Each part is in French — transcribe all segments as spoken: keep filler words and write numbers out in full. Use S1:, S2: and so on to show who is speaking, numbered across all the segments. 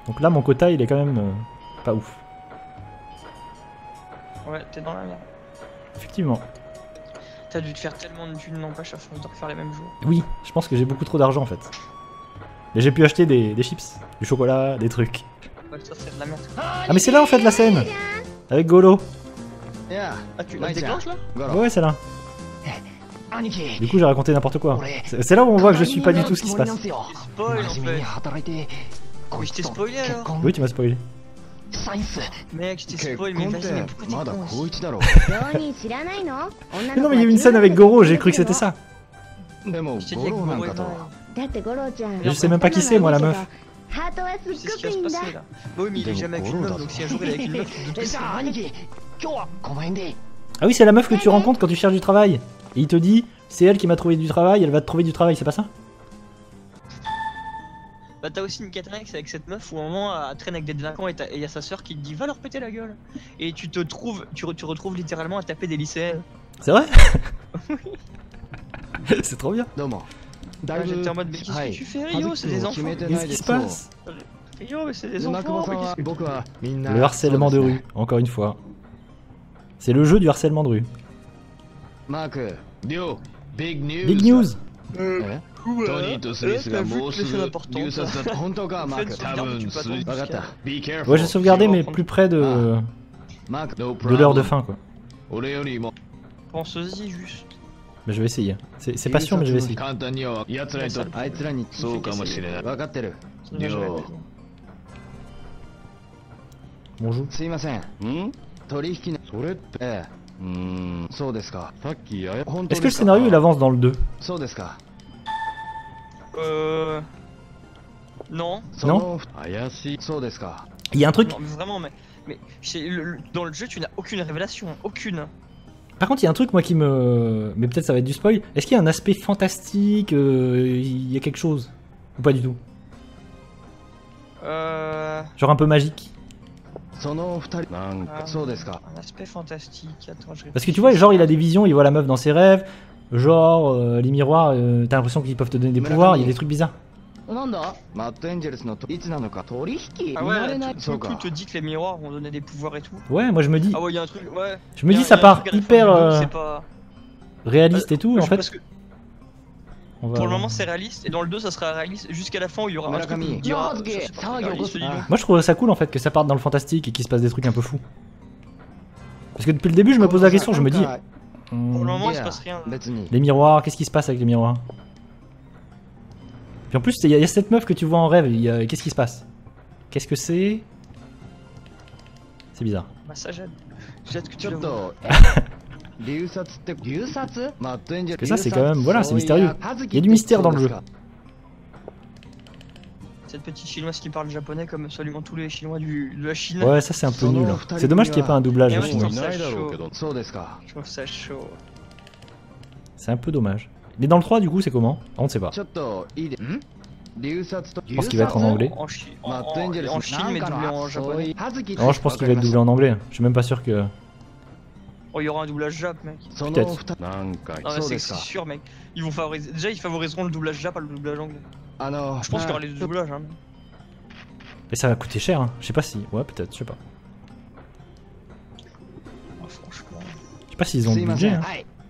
S1: Donc là, mon quota, il est quand même euh, pas ouf.
S2: Ouais, t'es dans la merde.
S1: Effectivement.
S2: T'as dû te faire tellement de thunes, n'empêche, à force de refaire les mêmes jours.
S1: Oui, je pense que j'ai beaucoup trop d'argent en fait. Mais j'ai pu acheter des, des chips, du chocolat, des trucs.
S2: Ouais, ça c'est de la merde.
S1: Ah mais c'est là en fait la scène. Avec Golo.
S2: Ah, tu la déclenches là?
S1: Ouais, c'est là. Du coup, j'ai raconté n'importe quoi. C'est c'est là où on voit que je suis pas du tout ce qui se passe.
S2: Tu spoil en fait. Mais je t'ai spoilé alors.
S1: Oui, tu m'as spoilé.
S2: Mec, je t'ai spoil, mais vas-y, mais pourquoi t'es con?
S1: Mais non, mais il y a eu une scène avec Goro, j'ai cru que c'était ça.
S2: Je t'ai dit avec Goro et Mai.
S1: Je sais même pas qui c'est, moi, la meuf.
S2: Tu sais ce qui va se passer là. Bah oui, mais il est jamais avec une meuf, donc si un jour il est avec une meuf, tu te doutes que c'est vrai.
S1: Ah oui, c'est la meuf que tu rencontres quand tu cherches du travail. Et il te dit, c'est elle qui m'a trouvé du travail, elle va te trouver du travail, c'est pas ça?
S2: Bah t'as aussi une Catanax avec cette meuf où au moment elle traîne avec des délinquants et il y a sa soeur qui te dit va leur péter la gueule. Et tu te trouves, tu, re, tu retrouves littéralement à taper des lycéens.
S1: C'est vrai? C'est trop bien.
S2: Ah, j'étais en mode mais qu'est-ce que tu fais Rio, c'est des enfants.
S1: Qu'est-ce qui se passe?
S2: Rio mais c'est des enfants.
S1: Le harcèlement de rue, encore une fois. C'est le jeu du harcèlement de rue. Big news.
S2: Euh, ouais, t'as vu que c'est important.
S1: Ouais, j'ai sauvegardé, mais plus près de, de l'heure de fin, quoi.
S2: Pense-y juste.
S1: Mais je vais essayer. C'est pas sûr, mais je vais essayer. Bonjour. Est-ce que le scénario il avance dans le deux?
S2: Euh... Non.
S1: Non. Il y a un truc.
S2: Non, mais vraiment, mais, mais le, le, dans le jeu, tu n'as aucune révélation, aucune.
S1: Par contre, il y a un truc moi qui me... Mais peut-être ça va être du spoil. Est-ce qu'il y a un aspect fantastique? euh, Il y a quelque chose? Ou pas du tout?
S2: Euh...
S1: Genre un peu magique?
S2: Euh, un aspect fantastique. Attends, je
S1: Parce que tu vois, genre il a des visions, il voit la meuf dans ses rêves. Genre euh, les miroirs, euh, t'as l'impression qu'ils peuvent te donner des pouvoirs, il y a des trucs bizarres.
S2: Ah ouais, tout le coup te dit que les miroirs vont donner des pouvoirs et tout.
S1: Ouais, moi je me dis...
S2: Ah ouais, il y a un truc, ouais.
S1: Je me dis ça part hyper euh,
S2: pas...
S1: réaliste et tout,
S2: euh,
S1: en fait.
S2: Que...
S1: On va...
S2: Pour le moment c'est réaliste, et dans le deux ça sera réaliste jusqu'à la fin où il y aura un truc qui dira...
S1: Moi je trouve ça cool en fait que ça parte dans le fantastique et qu'il se passe des trucs un peu fous. Parce que depuis le début je me pose la question, je me dis...
S2: Hmm, pour le moment il se passe rien.
S1: Les miroirs, qu'est-ce qui se passe avec les miroirs? Puis en plus il y, y a cette meuf que tu vois en rêve, qu'est-ce qui se passe? Qu'est-ce que c'est? C'est bizarre.
S2: Bah ça j'aide. J'aide que tu le vois.
S1: Parce que ça c'est quand même... Voilà, c'est mystérieux. Il y a du mystère dans le jeu.
S2: Cette petite chinoise qui parle japonais comme absolument tous les chinois du, de la Chine.
S1: Ouais, ça c'est un peu nul. C'est dommage qu'il n'y ait pas un doublage.
S2: Et
S1: Ouais,
S2: moi, je trouve ça chaud. Je trouve ça chaud.
S1: C'est un peu dommage. Mais dans le trois du coup c'est comment? On ne sait pas. Je pense qu'il va être en anglais.
S2: En, chi en, en, en Chine mais doublé en japonais.
S1: Non, je pense qu'il va être doublé en anglais. Je suis même pas sûr que...
S2: Oh, il y aura un doublage Jap, mec.
S1: Peut-être.
S2: Non, mais c'est sûr, mec. Ils vont favoriser. Déjà, ils favoriseront le doublage Jap, pas le doublage anglais. Je pense qu'il y aura les deux doublages. Hein.
S1: Et ça va coûter cher, hein. Je sais pas si. Ouais, peut-être, je sais pas.
S2: Oh, franchement.
S1: Je sais pas s'ils ont le budget. Hein.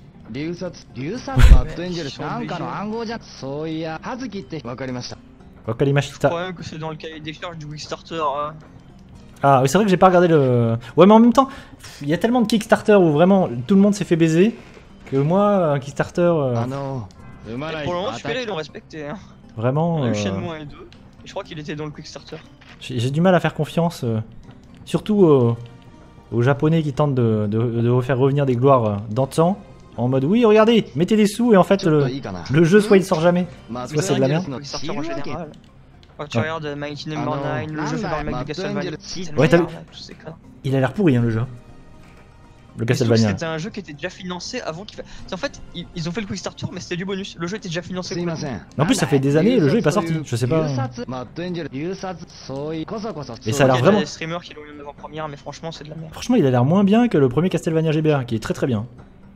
S1: Wakarimashita.
S2: Je crois même que c'est dans le cahier des charges du Kickstarter. Hein.
S1: Ah oui, c'est vrai que j'ai pas regardé le... Ouais, mais en même temps, il y a tellement de Kickstarter où vraiment tout le monde s'est fait baiser que moi, un Kickstarter... Euh...
S2: Ah non. Et pour le moment, celui-là, ils l'ont respecté. Hein.
S1: Vraiment...
S2: On a eu
S1: euh...
S2: Shenmue un et deux, et je crois qu'il était dans le Kickstarter.
S1: J'ai du mal à faire confiance, euh... surtout euh... aux Japonais qui tentent de, de, de refaire revenir des gloires euh, d'antan, en mode oui, regardez, mettez des sous et en fait le, le jeu soit il sort jamais, soit c'est de la merde.
S2: Kickstarter en général. Quand tu regardes Mighty Number neuf, le jeu fait par le mec de Castlevania.
S1: Ouais, t'as vu? Il a l'air pourri hein, le jeu. Le Castlevania.
S2: C'était un jeu qui était déjà financé avant qu'il fasse. En fait, ils ont fait le Kickstarter, mais c'était du bonus. Le jeu était déjà financé.
S1: En plus, ça fait des années et le jeu est pas sorti. Je sais pas. Et ça a l'air vraiment.
S2: Il y a des streamers qui l'ont eu en avant-première, mais franchement, c'est de la merde.
S1: Franchement, il a l'air moins bien que le premier Castlevania G B A, qui est très très bien.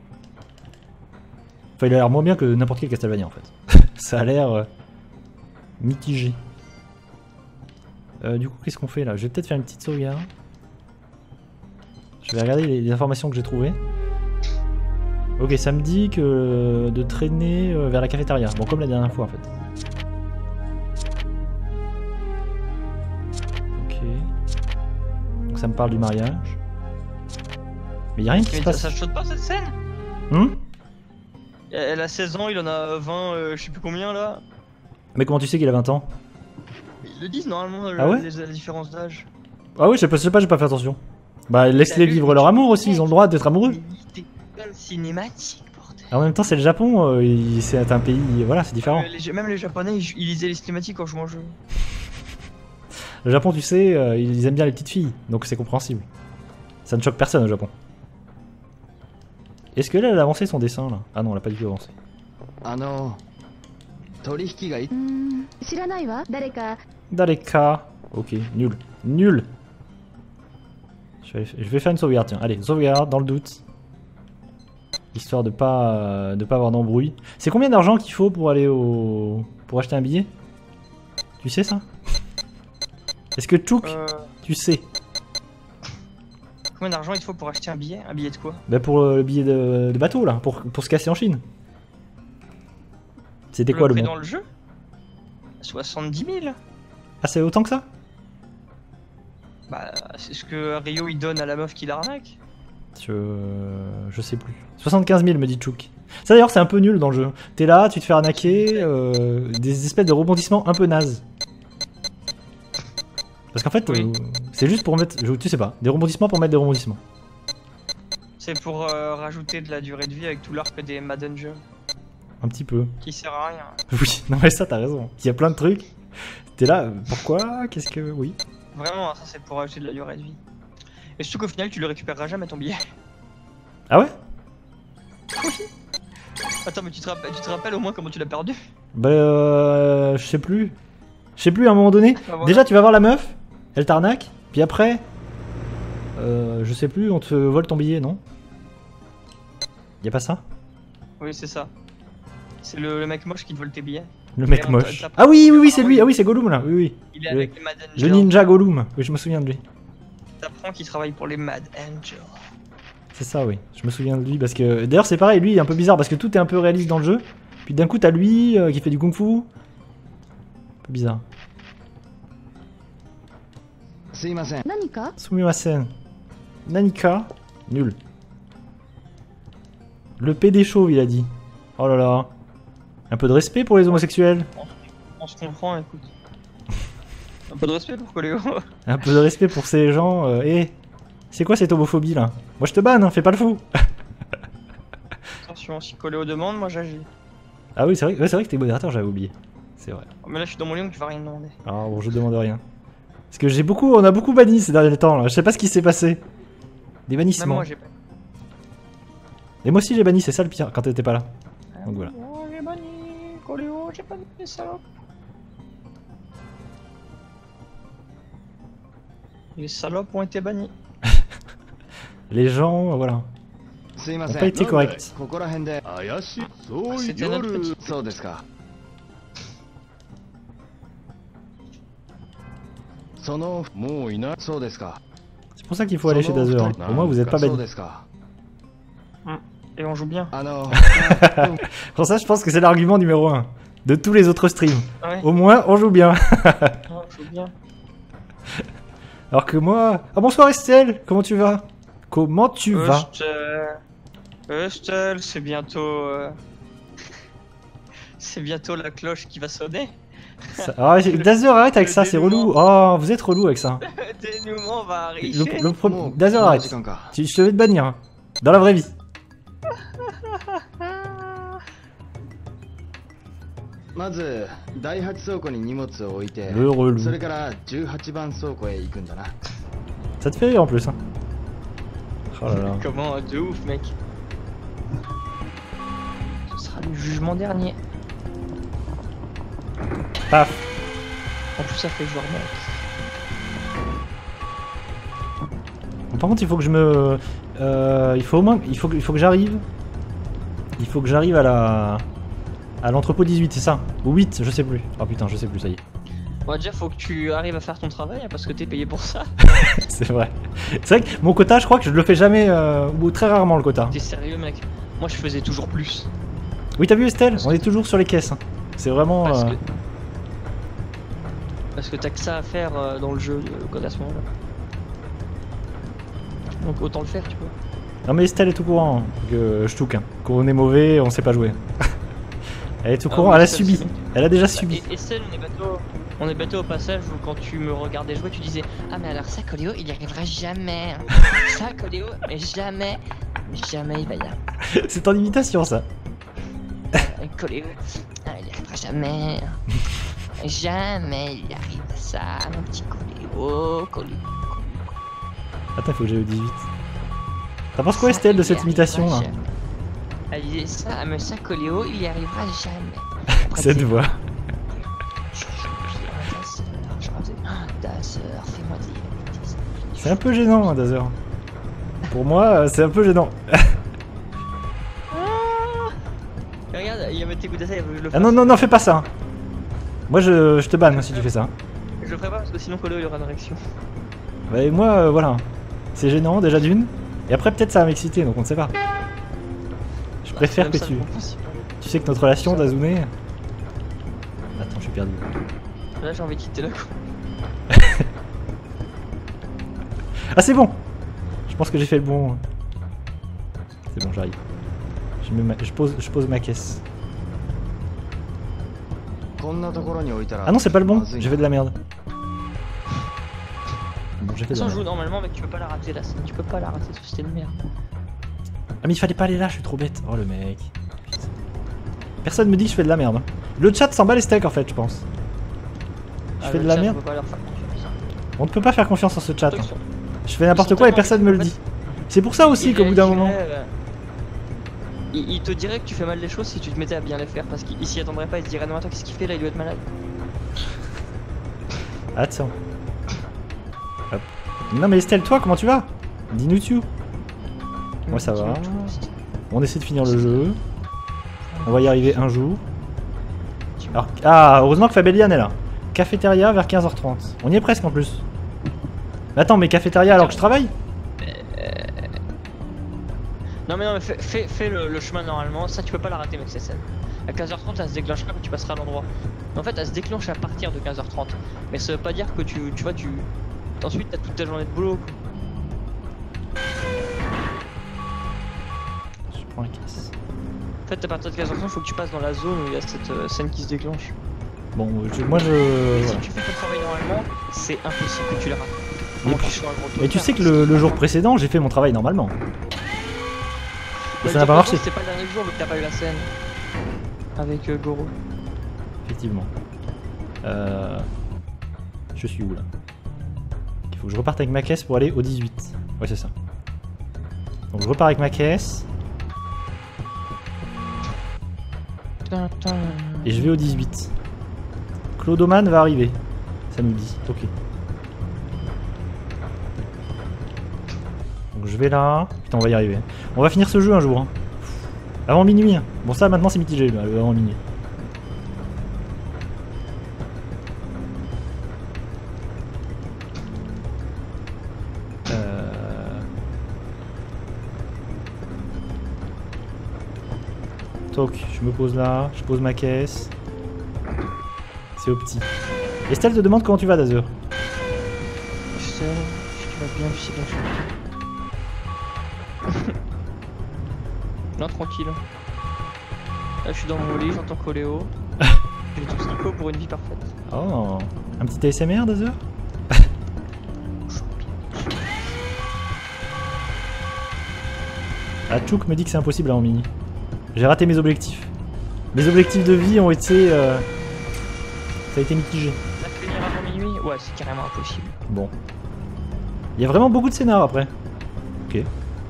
S1: Enfin, il a l'air moins bien que n'importe quel Castlevania en fait. Ça a l'air euh, mitigé. Euh, du coup, qu'est-ce qu'on fait là? Je vais peut-être faire une petite sauvegarde. Je vais regarder les, les informations que j'ai trouvées. Ok, ça me dit que de traîner vers la cafétéria. Bon, comme la dernière fois en fait. Ok. Donc ça me parle du mariage. Mais y'a rien qui
S2: Mais
S1: se passe.
S2: ça saute pas cette scène?
S1: Hum
S2: Elle a seize ans, il en a vingt, euh, je sais plus combien là.
S1: Mais comment tu sais qu'il a vingt ans?
S2: Ils le disent normalement,
S1: Ah ouais,
S2: les, la différence d'âge.
S1: Ah oui, je sais pas, je sais pas, j'ai pas fait attention. Bah laisse-les vivre leur amour aussi, ils ont le droit d'être amoureux.
S2: C'est cinématique, bordel.
S1: En même temps, c'est le Japon, euh, c'est un pays, voilà, c'est différent.
S2: Euh, les, même les Japonais, ils, ils lisaient les cinématiques quand je jouais au jeu.
S1: Le Japon, tu sais, euh, ils aiment bien les petites filles, donc c'est compréhensible. Ça ne choque personne au Japon. Est-ce que là, elle a avancé son dessin là? Ah non, elle a pas du tout avancé. Ah non. Dareka. Ok, nul. Nul. Je vais, je vais faire une sauvegarde, tiens. Allez, sauvegarde, dans le doute. Histoire de pas, euh, de pas avoir d'embrouille. C'est combien d'argent qu'il faut pour aller au... pour acheter un billet? Tu sais ça? Est-ce que Chouk, euh... tu sais?
S2: Combien d'argent il faut pour acheter un billet? Un billet de quoi?
S1: Bah pour euh, le billet de, de bateau là, pour, pour se casser en Chine. C'était quoi le
S2: prix
S1: mot
S2: dans le jeu? soixante-dix mille.
S1: Ah c'est autant que ça?
S2: Bah c'est ce que Rio il donne à la meuf qui l'arnaque.
S1: Je... je sais plus. soixante-quinze mille me dit Chouk. Ça d'ailleurs c'est un peu nul dans le jeu. T'es là, tu te fais arnaquer, euh, des espèces de rebondissements un peu nazes. Parce qu'en fait, oui. euh, c'est juste pour mettre, je, tu sais pas, des rebondissements pour mettre des rebondissements.
S2: C'est pour euh, rajouter de la durée de vie avec tout l'arc des Madden Jeux.
S1: Un petit peu.
S2: Qui sert à rien.
S1: Oui, non mais ça t'as raison. Il y a plein de trucs. T'es là, pourquoi? Qu'est-ce que... Oui.
S2: Vraiment, ça c'est pour rajouter de la durée de vie. Et surtout qu'au final tu le récupéreras jamais ton billet.
S1: Ah ouais?
S2: Attends, mais tu te, rappelles, tu te rappelles au moins comment tu l'as perdu?
S1: Bah euh... je sais plus. Je sais plus à un moment donné.
S2: Ah, voilà.
S1: Déjà tu vas voir la meuf, elle t'arnaque, puis après... Euh, je sais plus, on te vole ton billet, non? Y'a pas ça?
S2: Oui, c'est ça. C'est le, le mec moche qui te vole tes billets.
S1: Le mec moche. Ah oui, oui, oui, c'est lui. Ah oui, c'est Gollum là. Oui, oui.
S2: Il est
S1: le,
S2: avec les Mad Angels.
S1: Le ninja Gollum. Oui, je me souviens de lui.
S2: T'apprends qu'il travaille pour les Mad Angels.
S1: C'est ça, oui. Je me souviens de lui parce que... D'ailleurs, c'est pareil, lui, il est un peu bizarre parce que tout est un peu réaliste dans le jeu. Puis d'un coup, t'as lui euh, qui fait du kung-fu. Un peu bizarre.
S3: Nanika
S1: Sumimasen. Nanika. Nul. Le P D chauve, il a dit. Oh là là. Un peu de respect pour les homosexuels.
S2: On se comprend, écoute. Un peu de respect pour Coléo.
S1: Un peu de respect pour ces gens. Euh, eh, c'est quoi cette homophobie là? Moi je te banne, hein, fais pas le fou.
S2: Attention, si Coléo demande, moi j'agis.
S1: Ah oui, c'est vrai, ouais, c'est vrai que t'es modérateur, j'avais oublié. C'est vrai.
S2: Oh, mais là je suis dans mon lit donc tu vas rien demander.
S1: Ah bon, je demande rien. Parce que j'ai beaucoup, on a beaucoup banni ces derniers temps là. Je sais pas ce qui s'est passé. Des bannissements.
S2: Même moi j'ai pas.
S1: Et moi aussi j'ai banni, c'est ça le pire quand t'étais pas là.
S2: Ah,
S1: Donc voilà.
S2: Oh, j'ai banni, Coléo, j'ai banni, salope. Les salopes ont été bannis.
S1: Les gens, voilà. N'ont pas été corrects.
S2: C'était notre petit.
S1: C'est pour ça qu'il faut aller chez Dazer. Hein. Au moins vous êtes pas banni.
S2: Et on joue bien.
S1: Pour ça je pense que c'est l'argument numéro un de tous les autres streams.
S2: Ouais.
S1: Au moins on joue bien.
S2: On joue bien.
S1: Alors que moi... Ah bonsoir Estelle, comment tu vas? Comment tu
S2: euh,
S1: vas?
S2: Estelle, c'est bientôt... Euh... c'est bientôt la cloche qui va sonner.
S1: Ça... Ah, Dazer, arrête avec ça, c'est relou. Oh, vous êtes relou avec ça.
S2: Le dénouement va arriver.
S1: Le, le pro... Dazer, arrête. Je, je te vais te bannir. Hein. Dans la vraie vie. Le relou. Ça te fait rire en plus. Hein. Oh là là.
S2: Comment de ouf, mec. Ce sera le jugement dernier.
S1: Paf.
S2: En plus, ça fait joueur mec.
S1: Par contre, il faut que je me... Euh, il faut au moins... Il faut que, il faut que j'arrive... Il faut que j'arrive à la... À l'entrepôt dix-huit, c'est ça? Ou huit, je sais plus. Oh putain, je sais plus, ça y est.
S2: Bon, déjà, faut que tu arrives à faire ton travail, hein, parce que t'es payé pour ça.
S1: C'est vrai. C'est vrai que mon quota, je crois que je le fais jamais, euh, ou très rarement le quota.
S2: T'es sérieux, mec? Moi, je faisais toujours plus.
S1: Oui, t'as vu Estelle? On est toujours sur les caisses. Hein. C'est vraiment...
S2: Parce
S1: euh...
S2: que... Parce que t'as que ça à faire euh, dans le jeu, le code à ce moment-là. Donc autant le faire, tu vois.
S1: Non mais Estelle est au courant hein, que je touque. Hein. Qu'on est mauvais, on sait pas jouer. Elle est au
S2: Ah
S1: courant,
S2: oui,
S1: elle a
S2: Estelle,
S1: subi.
S2: c'est-
S1: Elle a déjà
S2: Bah,
S1: subi.
S2: et Estelle, on est bateau. On est bateau au passage où quand tu me regardais jouer, tu disais ah mais alors ça Coléo il y arrivera jamais. Ça Coléo mais jamais, jamais il va y arriver.
S1: C'est en imitation ça.
S2: Coléo, ah, il y arrivera jamais. Jamais il y arrive ça, mon petit Coléo, Coléo.
S1: Attends, faut que j'aille au dix-huit. T'en penses quoi Estelle de cette imitation là?
S2: Elle disait ça, mais ça Coléo il y arrivera jamais.
S1: Cette voix.
S2: Dazer, fais-moi des...
S1: C'est un peu gênant hein, Dazer. Pour moi, euh, c'est un peu gênant.
S2: Regarde, il y avait tes coups d'essai, il faut que je le
S1: Ah
S2: fasse.
S1: non, non, non, fais pas ça. Moi je, je te banne si tu fais ça.
S2: Je le ferai pas parce que sinon Coléo il aura une réaction.
S1: Bah, et moi, euh, voilà. C'est gênant déjà d'une. Et après, peut-être ça va m'exciter, donc on ne sait pas. Je préfère que tu. Tu sais que notre relation, Dazune. Attends, je suis perdu.
S2: Là j'ai envie de quitter la cour.
S1: Ah, c'est bon! Je pense que j'ai fait le bon. C'est bon, j'arrive. Je, mets ma- je, pose... je pose ma caisse. Ah non, c'est pas le bon, j'ai fait de la merde. Bon, j'ai
S2: De
S1: fait
S2: toute
S1: de la
S2: façon, je joue
S1: merde.
S2: normalement, mec, tu peux pas la rater la scène, tu peux pas la rater, c'était de merde.
S1: Ah, mais il fallait pas aller là, je suis trop bête. Oh le mec. Putain. Personne me dit que je fais de la merde. hein. Le chat s'en bat les steaks en fait, je pense. Je
S2: Ah,
S1: fais
S2: le
S1: de la
S2: chat,
S1: merde.
S2: on peut pas leur faire confiance.
S1: On ne peut pas faire confiance en ce chat.
S2: Ils
S1: hein.
S2: sont-
S1: Je fais n'importe
S2: sont
S1: quoi et
S2: tellement
S1: personne me le
S2: en
S1: dit.
S2: fait,
S1: C'est pour ça aussi
S2: ils
S1: qu'au bout d'un
S2: réagiraient,
S1: moment.
S2: euh, Il, il te dirait que tu fais mal les choses si tu te mettais à bien les faire parce qu'il s'y attendrait pas, il se dirait non attends qu'est-ce qu'il fait là, il doit être malade.
S1: Attends. Hop. Non mais Estelle, toi, comment tu vas? Dis-nous tu. Moi ça va. On essaie de finir le jeu. On va y arriver un jour. Alors, ah, heureusement que Fabellian est là. Cafétéria vers quinze heures trente. On y est presque en plus. Mais attends, mais cafétéria alors que je travaille?
S2: Non mais non mais fais, fais, fais le, le chemin normalement, ça tu peux pas la rater mec cette scène. À quinze heures trente elle se déclenche pas quand tu passeras à l'endroit. En fait elle se déclenche à partir de quinze heures trente. Mais ça veut pas dire que tu, tu vois tu... Ensuite t'as toute ta journée de boulot quoi.
S1: Je prends la caisse.
S2: En fait à partir de quinze heures trente faut que tu passes dans la zone où il y a cette euh, scène qui se déclenche.
S1: Bon, je- moi je.
S2: Et
S1: Voilà.
S2: si tu fais ton travail normalement, c'est impossible que tu la rates.
S1: Mais,
S2: Vraiment, tu sois un gros
S1: mais tu
S2: tocard,
S1: sais que
S2: parce
S1: le, le jour précédent, j'ai fait mon travail normalement. Et
S2: Bah,
S1: ça n'a pas marché.
S2: C'est pas le dernier jour vu que t'as pas eu la scène. Avec euh, Goro.
S1: Effectivement. Euh... Je suis où là? Il faut que je reparte avec ma caisse pour aller au dix-huit. Ouais, c'est ça. Donc je repars avec ma caisse et je vais au dix-huit. Clodoman va arriver. Ça nous dit. Ok. Donc je vais là. Putain, on va y arriver. On va finir ce jeu un jour. hein. Avant minuit. hein. Bon, ça maintenant c'est mitigé, là, le avant minuit. Euh... Toc, je me pose là, je pose ma caisse. C'est au petit. Estelle te demande comment tu vas, Dazer.
S2: Je sais, tu vas bien, je sais bien. je sais bien. Non, tranquille. Là, je suis dans mon lit, j'entends Coléo. J'ai tout ce qu'il faut pour une vie parfaite.
S1: Oh, un petit A S M R, Dazer. Ah, Chouk me dit que c'est impossible là en mini. J'ai raté mes objectifs. Mes objectifs de vie ont été... euh, Ça a été mitigé.
S2: Là, finir avant minuit? Ouais, c'est carrément impossible.
S1: Bon. Il y a vraiment beaucoup de scénars après. Ok.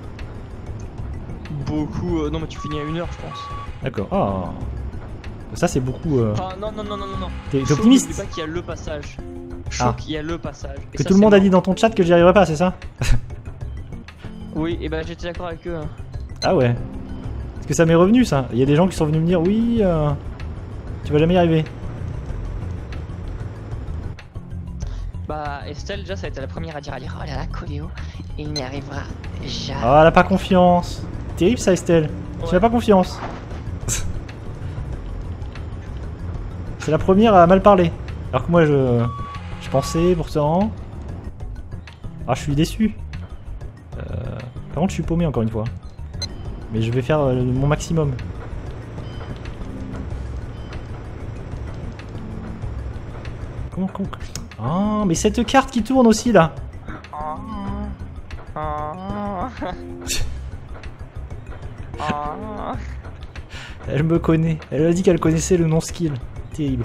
S2: Beaucoup. Euh, non, mais tu finis à une heure, je pense.
S1: D'accord. Ah. Ça c'est beaucoup... euh,
S2: Enfin, non, non, non, non, non. non.
S1: T'es t'es
S2: Choc,
S1: optimiste?
S2: n'oublie pas qu'il y a le passage. Choc,
S1: Ah.
S2: il y a le passage. Et
S1: Que
S2: ça,
S1: tout le
S2: c'est
S1: monde a
S2: mort.
S1: dit dans ton chat que j'y arriverais pas, c'est ça?
S2: Oui, et bah j'étais d'accord avec eux. hein.
S1: Ah ouais. Parce que ça m'est revenu ça. Il y a des gens qui sont venus me dire oui, euh, tu vas jamais y arriver.
S2: Bah Estelle déjà ça a été la première à dire à dire oh là là Coléo, il n'y arrivera jamais.
S1: Oh, elle a pas confiance. Terrible ça Estelle. Ouais. Tu n'as pas confiance. C'est la première à mal parler. Alors que moi je, je pensais pourtant. Ah je suis déçu. Euh... Par contre je suis paumé encore une fois. Mais je vais faire euh, mon maximum. Comment, comment... Ah, mais cette carte qui tourne aussi là. Elle me connaît. Elle a dit qu'elle connaissait le non-skill. Terrible.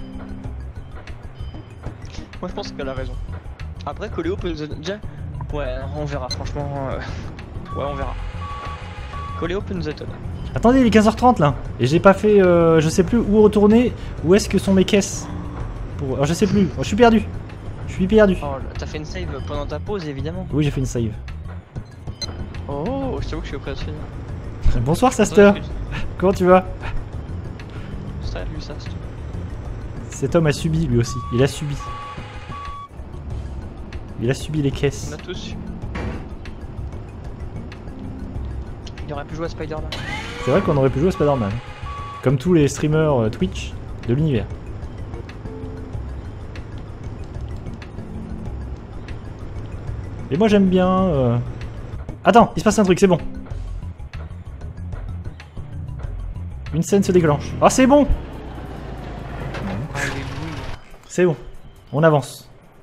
S2: Moi je pense qu'elle a raison. Après Coléo peut nous déjà... Ouais, on verra franchement. Euh... Ouais, on verra. Coléo peut nous étonner.
S1: Attendez, il est quinze heures trente là. Et j'ai pas fait... Euh, je sais plus où retourner. Où est-ce que sont mes caisses pour... Alors, je sais plus. Oh, je suis perdu. Je suis perdu.
S2: Oh, t'as fait une save pendant ta pause évidemment.
S1: Oui, j'ai fait une save.
S2: Oh, je t'avoue que je suis impressionné.
S1: Bonsoir Saster. Comment tu vas?
S2: Salut Saster.
S1: Cet homme a subi lui aussi. Il a subi. Il a subi les caisses.
S2: On a tous subi. Il aurait pu jouer à Spider-Man.
S1: C'est vrai qu'on aurait pu jouer à Spider-Man. Comme tous les streamers euh, Twitch de l'univers. Et moi j'aime bien... Euh... Attends, il se passe un truc, c'est bon. Une scène se déclenche. Ah c'est bon. C'est bon. On avance.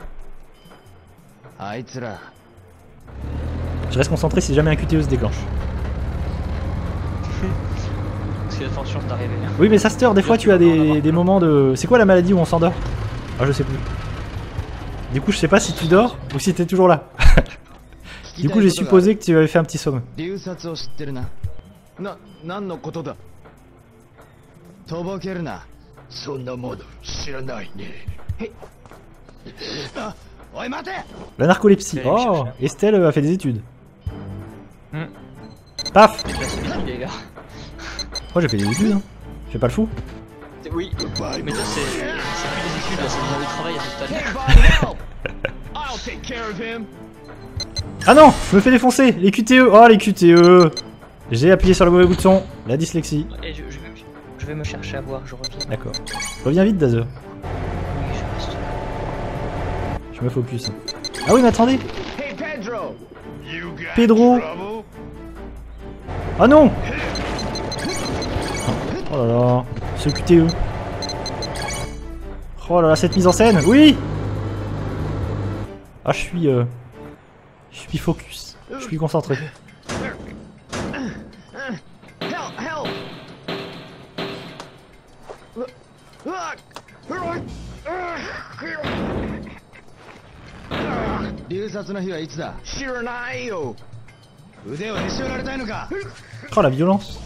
S1: Je reste concentré si jamais un Q T E se déclenche.
S2: Parce qu'il y a de fortes chances d'arriver.
S1: Oui mais Saster, des fois tu as des, des moments de... C'est quoi la maladie où on s'endort? Ah je sais plus. Du coup je sais pas si tu dors ou si t'es toujours là. Du coup j'ai supposé que tu avais fait un petit somme. La narcolepsie. Oh, Estelle a fait des études. Mm. Paf. Moi j'ai fait des études, hein. Je fais pas le fou.
S2: Oui, mais ça c'est plus des études, là, c'est besoin de travail à ce stade.
S1: Ah non, je me fais défoncer. Les Q T E. Oh les Q T E. J'ai appuyé sur le mauvais bouton. La dyslexie.
S2: Et je, je, vais, je vais me chercher à voir, je reviens.
S1: D'accord. Reviens vite Dazer.
S2: Oui, je reste.
S1: Je me focus. Ah oui mais attendez. Pedro. Ah non. Oh là là. Ce Q T E. Oh là là, cette mise en scène. Oui. Ah je suis... Euh... Je suis focus. Je suis concentré. Oh la violence.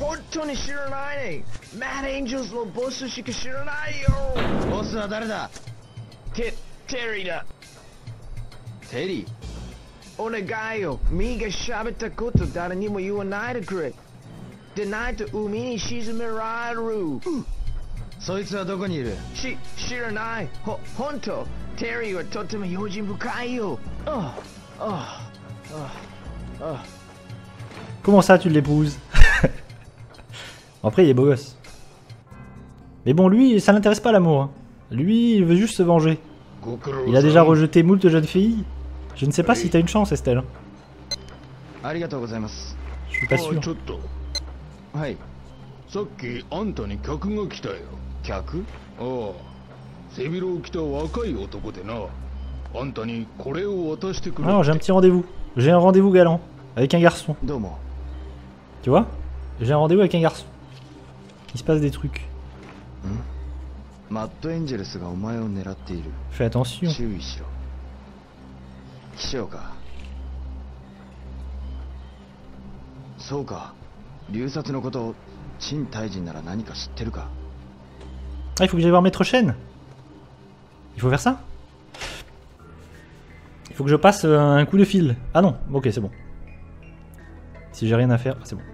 S4: Terry. お願いよ、ミが喋ったこと誰にも言わないでくれ。でないと海に沈められる。そいつはどこにいる？し、知らない。ほ、本当。テリーはとても用心深いよ。あ、あ、あ、あ。
S1: Comment ça tu l'épouses? Après il est beau gosse. Mais bon lui ça l'intéresse pas l'amour. Hein. Lui il veut juste se venger. Il a déjà rejeté moult jeunes filles. Je ne sais pas si t'as une chance, Estelle. Je suis pas sûr. Non, j'ai un petit rendez-vous. J'ai un rendez-vous galant. Avec un garçon. Tu vois? J'ai un rendez-vous avec un garçon. Il se passe des trucs. Fais attention.
S4: 秘書か。そうか。流殺のことを陳大臣なら何か知ってるか。
S1: Ah, il faut que j'aille voir Maître Chen. Il faut faire ça? Il faut que je passe un coup de fil. Ah non, ok, c'est bon. Si j'ai rien à faire, c'est bon.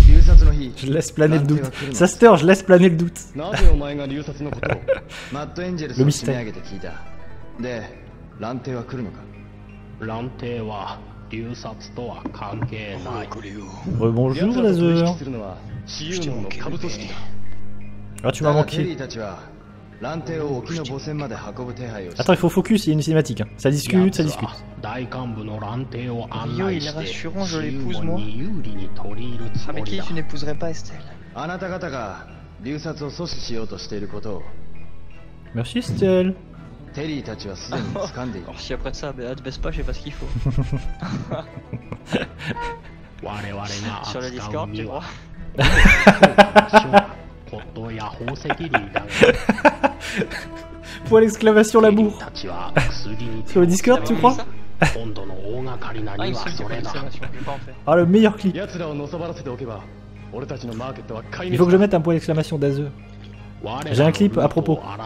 S1: Je laisse planer le doute. Saster, je laisse planer le doute. Le mystère. Rebonjour Laser. Ah, tu m'as manqué. Attends, il faut focus, il y a une cinématique. Ça discute, ça discute.
S2: Rio, il est rassurant, je l'épouse moi. Ah, mais qui tu n'épouserais pas Estelle?
S1: Merci Estelle.
S2: Alors si après ça, bah, te baisse pas, je sais pas ce qu'il faut. Sur le Discord, tu vois.
S1: Point d'exclamation l'amour. Sur le Discord, tu crois?
S2: Ah, il me semble qu'il y a pas d'exclamation, je vais pas en faire.
S1: Ah, le meilleur clip. Il faut que je mette un point d'exclamation d'Azer. J'ai un clip à propos.
S2: Ah,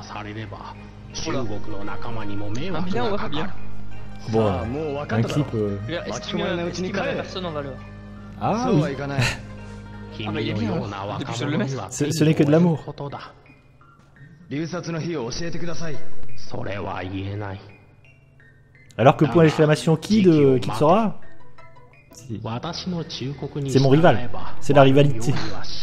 S2: bien, ouais, bien.
S1: Bon, un clip. Euh...
S2: Estime, estime la personne en valeur.
S1: Ah oui.
S2: Ah bah il est bien, hein. Depuis je le mets.
S1: Ce, ce n'est que de l'amour. Alors que point d'exclamation qui de qui sera? C'est mon rival. C'est la rivalité.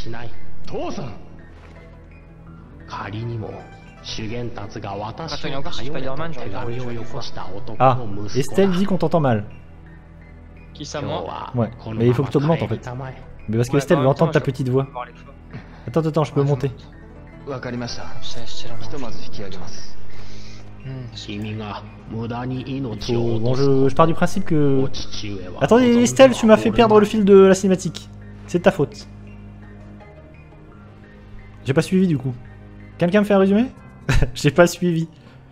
S2: Attends, il y a encore sur Spider-Man, je regarde.
S1: Ah, Estelle dit qu'on t'entend mal.
S2: Qui ça, moi?
S1: Ouais, mais il faut que tu augmentes en fait. Mais parce que
S2: Ouais,
S1: Estelle
S2: bah,
S1: veut
S2: en
S1: entendre
S2: même
S1: ta
S2: temps,
S1: petite voix.
S2: voir les fois.
S1: Attends, attends, je peux monter.
S2: C'est c'est
S1: Oh, bon, je, je pars du principe que... Attendez, Estelle, tu m'as fait perdre le fil de la cinématique. C'est de ta faute. J'ai pas suivi du coup. Quelqu'un me fait un résumé? J'ai pas suivi.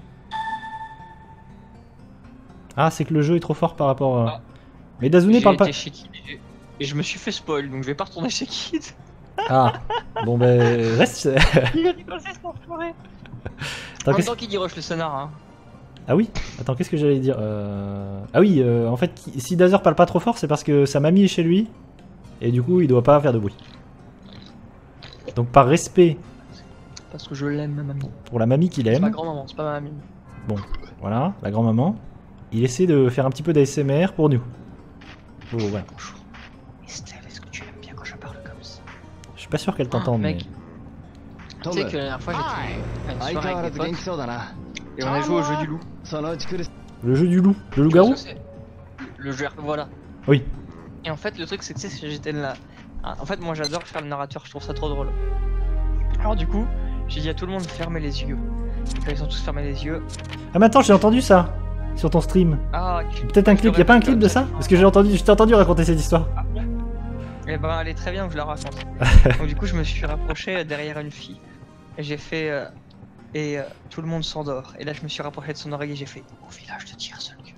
S1: Ah, c'est que le jeu est trop fort par rapport à...
S2: Ah.
S1: Mais Dazune parle pas...
S2: J'ai été chez Kid et- et je me suis fait spoil, donc je vais pas retourner chez Kid.
S1: Ah, bon ben, reste...
S2: Il a dépassé son forêt.
S1: Attends,
S2: En même
S1: qu'est-ce-
S2: temps qu'il dit rush le scénar, hein.
S1: Ah oui? Attends, qu'est-ce que j'allais dire euh... Ah oui, euh, en fait, si Dazer parle pas trop fort, c'est parce que sa mamie est chez lui, et du coup, il doit pas faire de bruit. Donc par respect
S2: Parce que je l'aime, ma mamie.
S1: pour la mamie qu'il
S2: C'est ma
S1: aime,
S2: grand-maman, c'est pas ma mamie.
S1: bon, voilà, la grand-maman, il essaie de faire un petit peu d'A S M R pour nous. Bon, voilà.
S2: Estelle, est-ce que tu aimes bien quand je parle comme ça?
S1: Je suis pas sûr qu'elle t'entende, mais...
S2: mec. Tu sais que la dernière fois j'étais à une soirée avec des potes et on a joué au jeu du loup.
S1: Le jeu du loup, le loup-garou?
S2: Tu sais, Le jeu, voilà.
S1: Oui.
S2: Et en fait, le truc c'est que tu sais, j'étais là. En fait, moi j'adore faire le narrateur, je trouve ça trop drôle. Alors, du coup, j'ai dit à tout le monde de fermer les yeux. Donc, ils ont tous fermé les yeux.
S1: Ah mais attends, j'ai entendu ça sur ton stream.
S2: Ah,
S1: Peut-être un clip, y a pas un clip de ça? Parce que j'ai entendu, je t'ai entendu raconter cette histoire.
S2: Et ben, elle est très bien que je la raconte. Donc, du coup, je me suis rapproché derrière une fille. Et j'ai fait. Euh, et euh, tout le monde s'endort. Et là, je me suis rapproché de son oreille et j'ai fait au village de Tiersolk.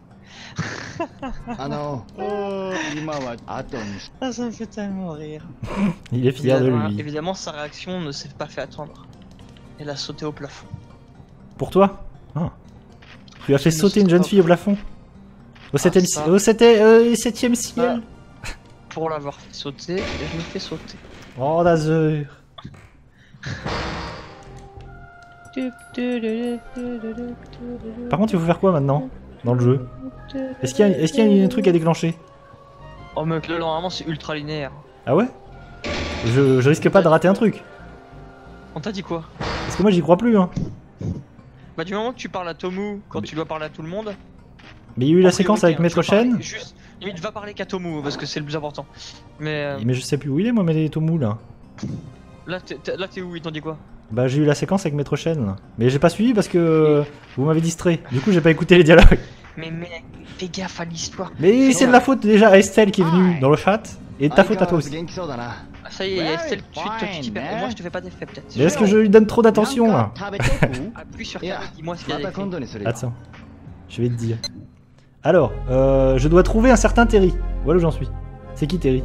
S2: Ah, ça me fait tellement rire.
S1: Il est fier de
S2: Évidemment,
S1: lui.
S2: évidemment, sa réaction ne s'est pas fait attendre. Elle a sauté au plafond.
S1: Pour toi? Ah. Tu as fait
S2: Je ne
S1: sauter une
S2: sais
S1: jeune
S2: pas.
S1: fille au plafond? Au septième
S2: ça.
S1: ci- au septième, euh, septième ciel?
S2: Pour l'avoir fait sauter, je l'ai fait sauter.
S1: Oh, Dazer. Par contre, il faut faire quoi maintenant dans le jeu? Est-ce qu'il y, a- est-ce qu'il y a un truc à déclencher?
S2: Oh mec, là normalement c'est ultra linéaire.
S1: Ah ouais? je, je risque pas de rater un truc.
S2: On t'a dit quoi?
S1: Parce que moi j'y crois plus hein.
S2: Bah du moment que tu parles à Tomu quand tu dois parler à tout le monde.
S1: Mais il y a eu la
S2: en
S1: séquence
S2: priorité,
S1: avec
S2: hein,
S1: Maître
S2: tu vas parler
S1: Shen.
S2: Juste, limite va parler qu'à Tomu parce que c'est le plus important. Mais euh,
S1: Mais je sais plus où il est moi, mais Tomu là.
S2: là t'es t'es- là, t'es où? Ils t'ont dit quoi?
S1: Bah j'ai eu la séquence avec Maître Shen là. Mais j'ai pas suivi parce que euh, vous m'avez distrait. Du coup j'ai pas écouté les dialogues.
S2: Mais mec, fais gaffe à l'histoire.
S1: Mais c'est de la faute déjà à Estelle qui est venue dans le chat. Et de ta faute à toi aussi.
S2: Ah, ça y est, il y a Estelle, tu toi tu t'y perds. Et moi je te fais pas d'effet peut-être.
S1: Mais est-ce que je lui donne trop d'attention là?
S2: Appuie sur ta dis-moi ce qu'il y a d'écrit.
S1: Attends, je vais te dire. Alors, euh, je dois trouver un certain Terry. Voilà où j'en suis. C'est qui Terry?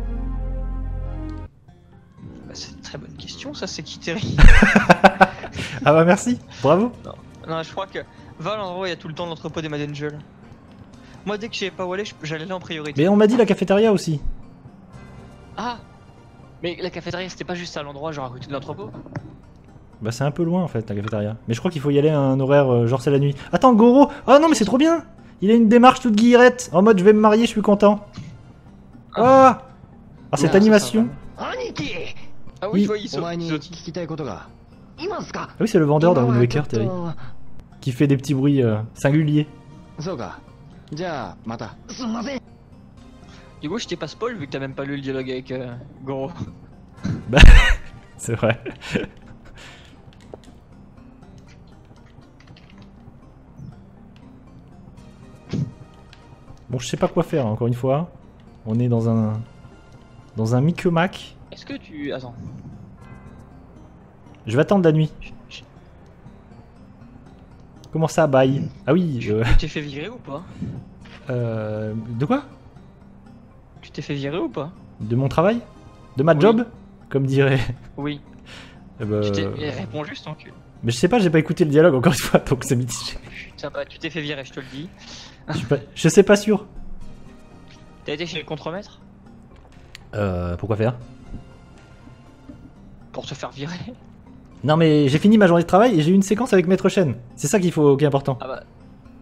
S2: Bah, c'est une très bonne question, ça c'est qui Terry?
S1: Ah bah merci, bravo.
S2: Non, je crois que va à l'endroit où il y a tout le temps l'entrepôt des Mad Angel. Moi dès que je savais pas où aller, je- j'allais là en priorité.
S1: Mais on m'a dit la cafétéria aussi.
S2: Ah Mais la cafétéria c'était pas juste à l'endroit genre à côté de l'entrepôt?
S1: Bah c'est un peu loin en fait la cafétéria. Mais je crois qu'il faut y aller à un horaire euh, genre c'est la nuit. Attends Goro. Oh non mais c'est trop bien. Il a une démarche toute guillerette. En mode je vais me marier, je suis content. Oh ah, cette
S2: ça,
S1: animation.
S2: Ah oui,
S1: Oui.
S2: je vois, il saute.
S4: お前に
S2: il
S4: 聞
S2: saute.
S4: きたいことが。今っすか。
S1: Ah oui c'est le vendeur dans
S4: 今
S1: Wind
S4: はちょ
S1: Waker
S4: っ
S1: Terry.
S4: と
S1: Qui fait des petits bruits euh, singuliers.
S4: そうか。じゃあまた。すんません。
S2: Du coup, je t'ai pas spoil vu que t'as même pas lu le dialogue avec euh, Goro.
S1: Bah c'est vrai. Bon je sais pas quoi faire encore une fois. On est dans un dans un micmac.
S2: Est-ce que tu. Attends.
S1: Je vais attendre la nuit.
S2: Je- je-
S1: Comment ça baille? Ah oui.
S2: Tu
S1: euh,
S2: tu t'es fait virer ou pas?
S1: euh, de quoi?
S2: Tu t'es fait virer ou pas?
S1: De mon travail? De ma
S2: Oui.
S1: job? Comme dirait.
S2: Oui.
S1: Eh ben,
S2: Je t'ai. eh, Réponds juste en cul.
S1: Mais je sais pas, j'ai pas écouté le dialogue encore une fois, donc c'est mitigé.
S2: Putain, bah, tu t'es fait virer, je te le dis.
S1: Je suis pas, je sais pas sûr.
S2: T'as été chez le contremaître?
S1: Euh, pourquoi faire?
S2: Pour te faire virer?
S1: Non mais j'ai fini ma journée de travail et j'ai eu une séquence avec Maître Chen. C'est ça qu'il faut, qui est important.
S2: Ah bah.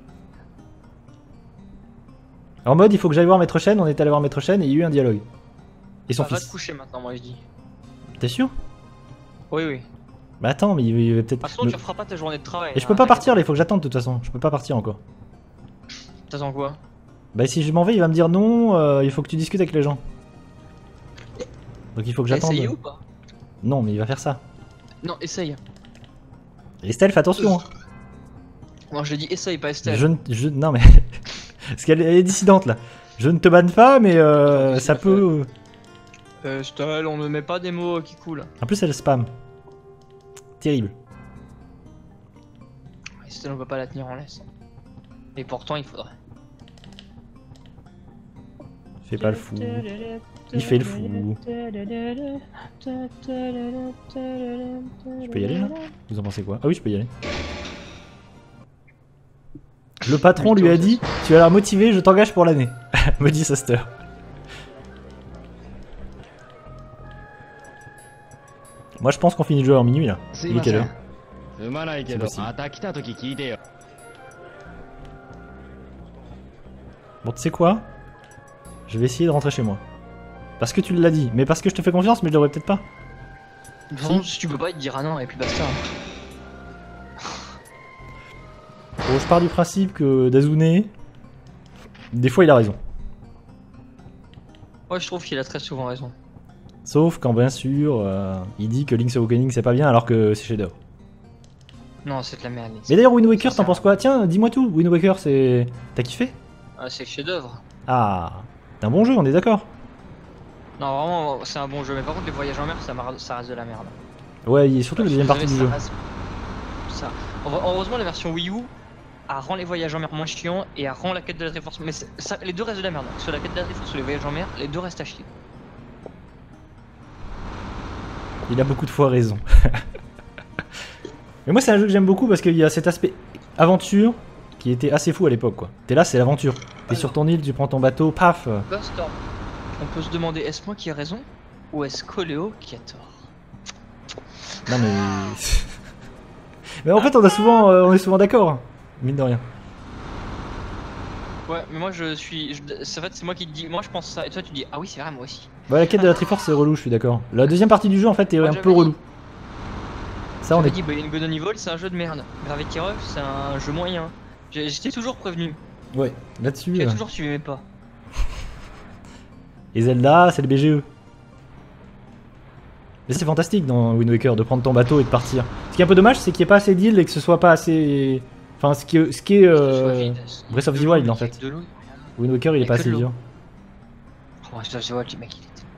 S1: En mode, il faut que j'aille voir Maître Chen, on est allé voir Maître Chen et il y a eu un dialogue. Et son
S2: Bah, va te
S1: fils.
S2: coucher maintenant, moi je dis.
S1: T'es sûr?
S2: Oui, oui.
S1: Bah attends, mais il il va
S2: De
S1: peut-être.
S2: toute façon,
S1: me-
S2: tu referas pas ta journée de travail.
S1: Et je
S2: hein,
S1: peux pas
S2: t'inquiète.
S1: partir là, il faut que j'attende de toute façon. Je peux pas partir encore.
S2: T'attends quoi?
S1: Bah si je m'en vais, il va me dire non, euh, il faut que tu discutes avec les gens. Donc il faut que
S2: T'as
S1: j'attende.
S2: essayé ou pas?
S1: Non, mais il va faire ça.
S2: Non, essaye.
S1: Estelle, fais attention. hein.
S2: Non, je dis essaye, pas Estelle.
S1: Je ne. Je, non mais. Parce qu'elle elle est dissidente là. Je ne te banne pas, mais euh, ça peut.
S2: Euh, Estelle, on ne met pas des mots qui coulent.
S1: En plus, elle spam. Terrible.
S2: Estelle, on peut pas la tenir en laisse. Et pourtant, il faudrait.
S1: Fais pas le fou. Il fait le fou. Je peux y aller là? Vous en pensez quoi? Ah oui, je peux y aller. Le patron lui a dit tu as l'air motivé, je t'engage pour l'année. Me dit Saster. Moi je pense qu'on finit le jeu en minuit là.
S4: す
S1: Il
S4: い
S1: est
S4: ませ
S1: quelle
S4: ん
S1: heure?。
S4: 踏まないけど、
S1: すいません
S4: また来た時聞いてよ。
S1: Bon, tu sais quoi? Je vais essayer de rentrer chez moi. Parce que tu l'as dit, mais parce que je te fais confiance, mais je devrais peut-être pas.
S2: Non, si tu peux pas, il te dira non et puis basta.
S1: Bon, je pars du principe que Dazune, des fois il a raison.
S2: Moi, je trouve qu'il a très souvent raison.
S1: Sauf quand bien sûr, euh, il dit que Link's Awakening c'est pas bien alors que c'est chef-d'œuvre.
S2: Non, c'est de la merde.
S1: Mais d'ailleurs, Wind Waker,
S2: Ça
S1: t'en
S2: sert
S1: penses quoi? Tiens, dis-moi tout. Wind Waker, c'est. T'as kiffé?
S2: Ah, c'est le chef-d'œuvre.
S1: Ah, c'est un bon jeu, on est d'accord.
S2: Non, vraiment, c'est un bon jeu. Mais par contre, les voyages en mer, ça, mar- ça reste de la merde.
S1: Ouais, il y a surtout la deuxième
S2: Désolé,
S1: partie du
S2: ça
S1: jeu.
S2: reste- Ça. Heure- Heureusement, la version Wii U a rend les voyages en mer moins chiants et a rend la quête de la Triforce. Mais c'est- ça, les deux restent de la merde. Soit la quête de la Triforce ou les voyages en mer, les deux restent à chier.
S1: Il a beaucoup de fois raison. Mais moi, c'est un jeu que j'aime beaucoup parce qu'il y a cet aspect aventure qui était assez fou à l'époque, quoi. T'es là, c'est l'aventure. T'es sur ton île, tu prends ton bateau, paf.
S2: Basta. On peut se demander, est-ce moi qui ai raison ou est-ce Coléo qui a tort?
S1: Non mais. Mais en fait, on a souvent, euh, on est souvent d'accord, mine de rien.
S2: Ouais, mais moi je suis. je- c'est- En fait, c'est moi qui te dis. Moi je pense ça et toi tu dis, ah oui, c'est vrai, moi aussi.
S1: Bah, la quête de la Triforce, c'est relou, je suis d'accord. La deuxième partie du jeu, en fait, est
S2: Moi,
S1: un
S2: j'avais
S1: peu
S2: dit-
S1: relou. Ça, on
S2: J'avais
S1: est.
S2: dit, Beyond Good and Evil, c'est un jeu de merde. Gravity Rush, c'est un jeu moyen. J'ai- J'étais toujours prévenu.
S1: Ouais, là-dessus.
S2: J'ai
S1: euh,
S2: toujours suivi mes pas.
S1: Et Zelda, c'est le B G E. Mais c'est fantastique dans Wind Waker de prendre ton bateau et de partir. Ce qui est un peu dommage, c'est qu'il n'y ait pas assez d'îles et que ce soit pas assez. Enfin, ce qui est. Ce qui est
S2: Que ce soit
S1: euh,
S2: vide.
S1: Breath of
S2: De
S1: the
S2: l'eau,
S1: Wild, en
S2: il y a
S1: fait.
S2: que de l'eau.
S1: Wind Waker, il
S2: Il y
S1: est
S2: a
S1: pas
S2: que
S1: assez
S2: de l'eau.
S1: dur.
S2: Oh, Breath of the Wild, le mec, il était.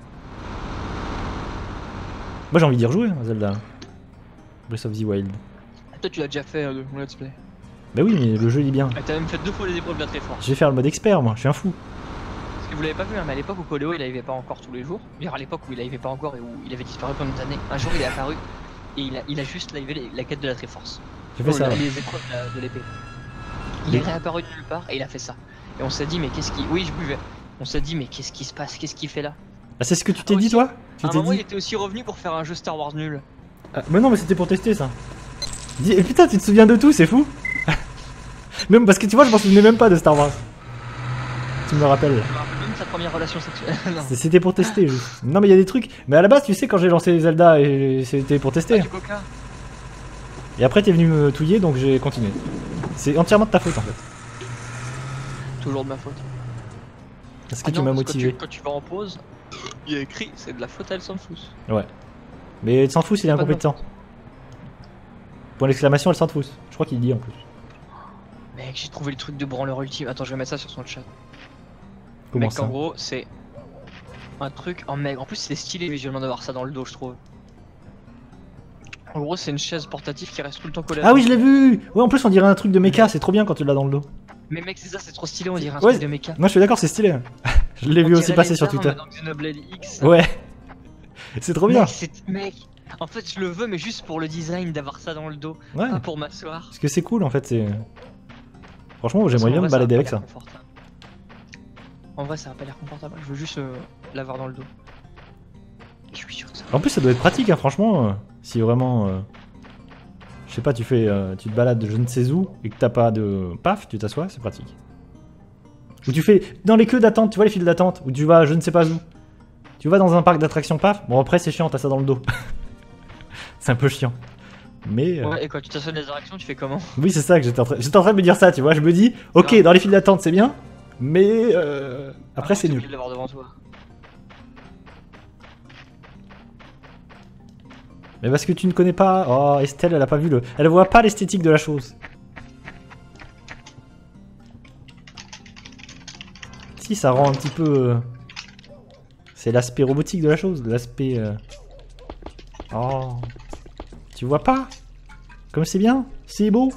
S1: Moi, j'ai envie d'y rejouer, hein, Zelda. Breath of the Wild.
S2: Toi, tu l'as déjà fait, euh, mon let's play.
S1: Bah oui, mais le jeu, il est bien.
S2: Et t'as même fait deux fois les épreuves de la Triforce.
S1: Je vais faire le mode expert, moi, je suis un fou.
S2: Parce que vous l'avez pas vu, hein, mais à l'époque où Coléo il arrivait pas encore tous les jours, dire à l'époque où il arrivait pas encore et où il avait disparu pendant des années, un jour il est apparu et il a, il a juste live les- la quête de la Triforce.
S1: J'ai fait
S2: Oh,
S1: ça.
S2: la- les épreuves de la- de l'épée. Il est réapparu de nulle part et il a fait ça. Et on s'est dit, mais qu'est-ce qui. Oui, je buvais. On s'est dit, mais qu'est-ce qui se passe? Qu'est-ce qu'il fait là?
S1: Ah, c'est ce que tu t'es
S2: Ah,
S1: dit,
S2: aussi.
S1: toi?
S2: À un moment, il était aussi revenu pour faire un jeu Star Wars nul.
S1: Ah, mais non, mais c'était pour tester ça. Dis, et putain, tu te souviens de tout, c'est fou. Même parce que tu vois, je m'en souvenais même pas de Star Wars. Tu me le rappelles.
S2: Je me rappelle même de sa première relation sexuelle.
S1: C'était pour tester juste. Non, mais il y a des trucs. Mais à la base, tu sais, quand j'ai lancé Zelda, et c'était pour tester.
S2: Ah, du coca.
S1: Et après, t'es venu me touiller, donc j'ai continué. C'est entièrement de ta faute en fait.
S2: Toujours de ma faute.
S1: Parce que
S2: Ah
S1: tu
S2: non,
S1: m'as
S2: parce que
S1: motivé.
S2: tu- Quand tu vas en pause, il y a écrit c'est de la faute, elle s'en fout.
S1: Ouais. Mais elle s'en fout, il est
S2: Pas de
S1: incompétent. Point d'exclamation, elle s'en fout. Je crois qu'il dit en plus.
S2: Mec, j'ai trouvé le truc de branleur ultime. Attends, je vais mettre ça sur son chat.
S1: Comment
S2: Mec,
S1: ça
S2: en gros, c'est un truc en mec. En plus, c'est stylé visuellement d'avoir ça dans le dos, je trouve. En gros, c'est une chaise portative qui reste tout le temps collée. à
S1: Ah
S2: toi.
S1: oui, je l'ai vu. Ouais, en plus, on dirait un truc de méca, c'est trop bien quand tu l'as dans le dos.
S2: Mais mec, c'est ça, c'est trop stylé, on dirait un
S1: Ouais.
S2: truc de mecha.
S1: Moi, je suis d'accord, c'est stylé. Je l'ai
S2: On
S1: vu aussi
S2: dirait
S1: passer
S2: les
S1: sur
S2: armes
S1: Twitter.
S2: dans Xenoblade X.
S1: Ouais. C'est trop bien.
S2: Mec, c'est- mec, en fait, je le veux, mais juste pour le design d'avoir ça dans le dos,
S1: Ouais.
S2: pas pour m'asseoir.
S1: Parce que c'est cool en fait, c'est. Franchement, j'aimerais
S2: En
S1: bien
S2: vrai,
S1: me
S2: ça a
S1: balader
S2: pas
S1: avec
S2: l'air
S1: ça.
S2: confortable. En vrai, ça a pas l'air confortable. Je veux juste euh, l'avoir dans le dos. Je suis sûr que ça.
S1: En plus, ça doit être pratique, hein, franchement. euh, si vraiment. euh, Je sais pas, tu fais, euh, tu te balades je ne sais où et que t'as pas de. Paf, tu t'assois, c'est pratique. Ou tu fais dans les queues d'attente, tu vois les files d'attente, où tu vas je ne sais pas où. Tu vas dans un parc d'attractions, paf. Bon, après, c'est chiant, t'as ça dans le dos. C'est un peu chiant. Mais. euh,
S2: Ouais, et quand tu t'assois les directions, tu fais comment?
S1: Oui, c'est ça que j'étais en, train... j'étais en train de me dire ça, tu vois. Je me dis, ok,
S2: Non.
S1: dans les files d'attente, c'est bien, mais. euh, Après,
S2: Ah,
S1: c'est
S2: t'es
S1: nul.
S2: obligé de l'avoir devant toi.
S1: Mais parce que tu ne connais pas. Oh, Estelle, elle a pas vu le. Elle voit pas l'esthétique de la chose. Si, ça rend un petit peu. euh, C'est l'aspect robotique de la chose, l'aspect. euh, Oh. Tu vois pas? Comme c'est bien, c'est beau.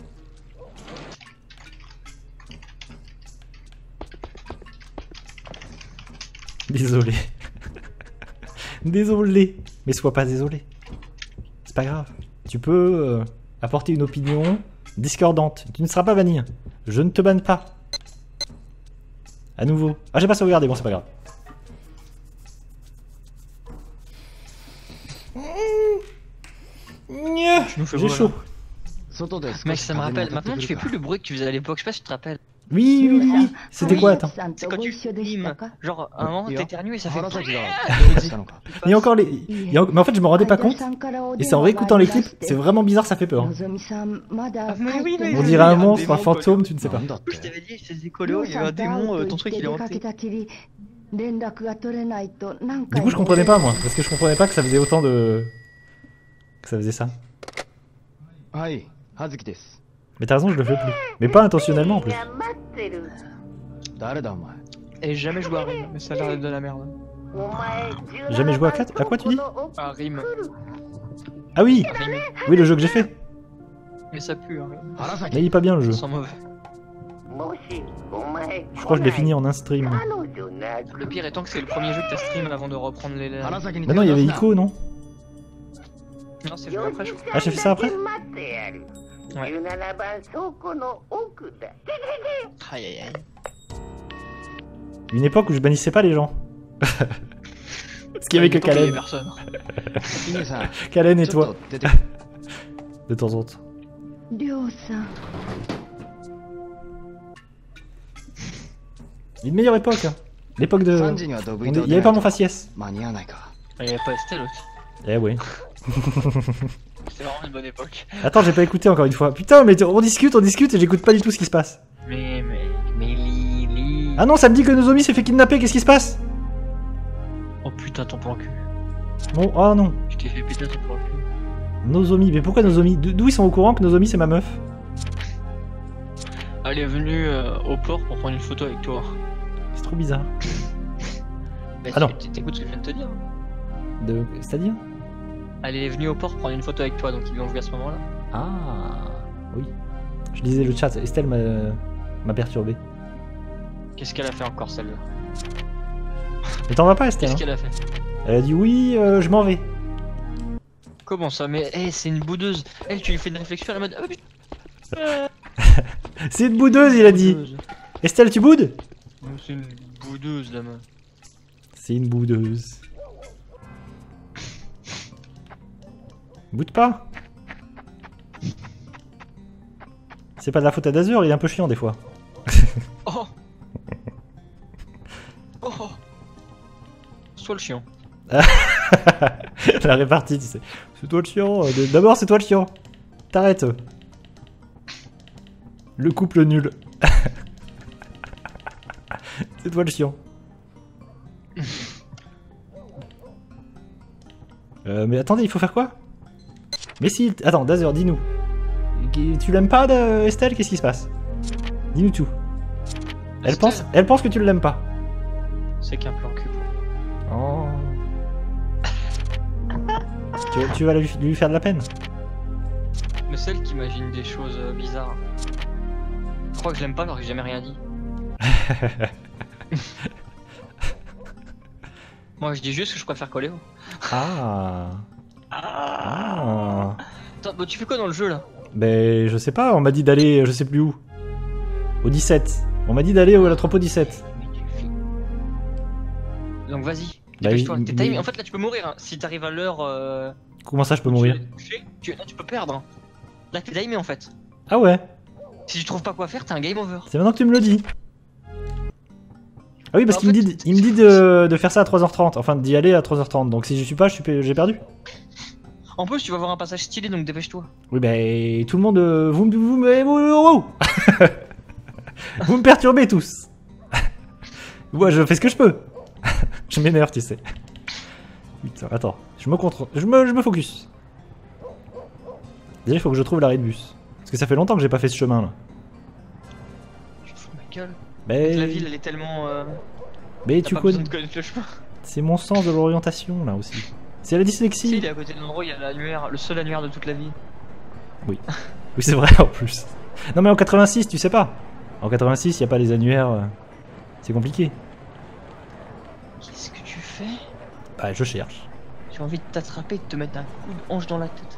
S1: Désolé. Désolé. Mais sois pas désolé. C'est pas grave. Tu peux euh, apporter une opinion discordante. Tu ne seras pas banni. Je ne te banne pas. À nouveau. Ah, j'ai pas sauvegardé, bon, c'est pas grave.
S2: Tu nous fais
S1: J'ai
S2: beau,
S1: chaud.
S2: Mec, ça me rappelle. Maintenant, tu fais plus le bruit que tu faisais à l'époque. Je sais pas si tu te rappelles.
S1: Oui, oui, oui, oui. C'était quoi, attends?
S2: C'est quand tu filmes. Genre, à un moment, t'éternues et ça fait.
S1: Il y a encore les. il y a... Mais en fait, je me rendais pas compte. Et c'est en réécoutant les clips, c'est vraiment bizarre, ça fait peur.
S2: Ah, mais oui, mais
S1: On
S2: oui,
S1: dirait un
S2: il y a
S1: monstre, un
S2: démon,
S1: fantôme, tu ne sais pas.
S2: Je t'avais dit, je faisais colo, il y a un démon, euh, ton truc il est hanté.
S1: Du coup, je comprenais pas, moi. Parce que je comprenais pas que ça faisait autant de. Que ça faisait ça. Mais t'as raison, je le fais plus. Mais pas intentionnellement en plus.
S2: Et jamais joué à Rim, mais ça a l'air d'être de la merde.
S1: Jamais joué à quatre? À quoi tu dis?
S2: À Rim.
S1: Ah oui!
S2: Rim.
S1: Oui, le jeu que j'ai fait.
S2: Mais ça pue, hein.
S1: Mais il est pas bien le jeu.
S2: Ça sent mauvais.
S1: Je crois que je l'ai fini en un stream.
S2: Le pire étant que c'est le premier jeu que t'as stream avant de reprendre les.
S1: Mais non, il y avait Ico, non?
S2: Non, c'est joué après, je crois.
S1: Ah, j'ai fait ça après?
S2: Ouais. Aïe aïe aïe.
S1: Une époque où je bannissais pas les gens. Parce qu'il y avait que
S2: Il y avait
S1: Kalen.
S2: personne.
S1: Kalen et toi. De temps en temps. Une meilleure époque. Hein. L'époque de. On est- Il y avait pas mon faciès.
S2: Il y avait pas Estelle aussi.
S1: Eh ouais.
S2: C'était vraiment une bonne époque.
S1: Attends, j'ai pas écouté encore une fois. Putain, mais on discute, on discute et j'écoute pas du tout ce qui se passe.
S2: Mais, mais, mais Lily.
S1: Ah non, ça me dit que Nozomi s'est fait kidnapper, qu'est-ce qui se passe?
S2: Oh putain, ton plan cul.
S1: Bon, oh non.
S2: Je t'ai fait péter ton plan cul.
S1: Nozomi, mais pourquoi Nozomi? D'où ils sont au courant que Nozomi c'est ma meuf?
S2: Elle est venue euh, au port pour prendre une photo avec toi.
S1: C'est trop bizarre.
S2: Bah,
S1: Ah non.
S2: tu- T'écoutes ce que je viens de te dire.
S1: De... C'est-à-dire?
S2: Elle est venue au port prendre une photo avec toi, donc ils l'ont vu à ce moment-là.
S1: Ah, oui. Je lisais le chat, Estelle m'a m'a perturbé.
S2: Qu'est-ce qu'elle a fait encore celle-là?
S1: Mais t'en vas pas, Estelle?
S2: Qu'est-ce
S1: Hein
S2: qu'elle a fait?
S1: Elle a dit oui, euh, je m'en vais.
S2: Comment ça? Mais hey, c'est une boudeuse. Elle, tu lui fais une réflexion, elle est en mode. Ah, putain.
S1: C'est une boudeuse, il a dit.
S2: Boudeuse.
S1: Estelle, tu boudes?
S2: C'est une boudeuse, la main.
S1: C'est une boudeuse. Boude pas. C'est pas de la faute à Dazur, il est un peu chiant des fois.
S2: Oh. Oh. Sois le chiant.
S1: La répartie, tu sais. C'est toi le chiant. D'abord, c'est toi le chiant. T'arrêtes. Le couple nul. C'est toi le chiant. euh, mais attendez, il faut faire quoi? Mais si, attends, Dazur, dis-nous. Tu l'aimes pas, de Estelle? Qu'est-ce qui se passe? Dis-nous tout. Elle pense, elle pense que tu l'aimes pas.
S2: C'est qu'un plan cul.
S1: Oh. tu, tu vas lui, lui faire de la peine?
S2: Mais celle qui imagine des choses euh, bizarres. Je crois que je l'aime pas alors que j'ai jamais rien dit. Moi je dis juste que je préfère Coléo.
S1: Ah. Ah.
S2: Attends, bah, tu fais quoi dans le jeu là?
S1: Ben je sais pas, on m'a dit d'aller je sais plus où. Au dix-sept. On m'a dit d'aller à l'entrepôt dix-sept.
S2: Donc vas-y.
S1: Bah,
S2: Dépêche-toi.
S1: il-
S2: T'es timé.
S1: il-
S2: En fait là tu peux mourir hein. Si t'arrives à l'heure. Euh...
S1: Comment ça je peux
S2: où
S1: mourir?
S2: tu es couché, tu... Là, tu peux perdre. Hein. Là t'es timé en fait.
S1: Ah ouais.
S2: Si tu trouves pas quoi faire, t'es un game over.
S1: C'est maintenant que tu me le dis. Ah oui parce
S2: Bah, en
S1: qu'il me
S2: fait,
S1: dit, il me dit de, de faire ça à trois heures trente. Enfin d'y aller à trois heures trente. Donc si je suis pas, je suis pe- j'ai perdu.
S2: En plus tu vas voir un passage stylé donc dépêche-toi.
S1: Oui ben tout le monde... euh, Vous me... Vous me... Vous, vous- vous me perturbez tous. Moi je fais ce que je peux. Je m'énerve tu sais. Putain, attends. Je me contrôle. Je me, je me focus. Déjà il faut que je trouve l'arrêt de bus. Parce que ça fait longtemps que j'ai pas fait ce chemin là.
S2: Tu te fous de ma gueule.
S1: Mais,
S2: La ville elle est tellement. Euh...
S1: mais
S2: T'as
S1: tu
S2: pas besoin
S1: connais.
S2: de connaître le chemin.
S1: C'est mon sens de l'orientation là aussi. C'est la
S2: Si,
S1: dyslexie.
S2: il est à côté de l'endroit où il y a l'annuaire, le seul annuaire de toute la ville.
S1: Oui c'est vrai en plus. Non mais en quatre-vingt-six tu sais pas. En quatre-vingt-six il y a pas les annuaires. euh, C'est compliqué.
S2: Qu'est-ce que tu fais?
S1: Bah je cherche.
S2: J'ai envie de t'attraper et de te mettre un coup de hanche dans la tête.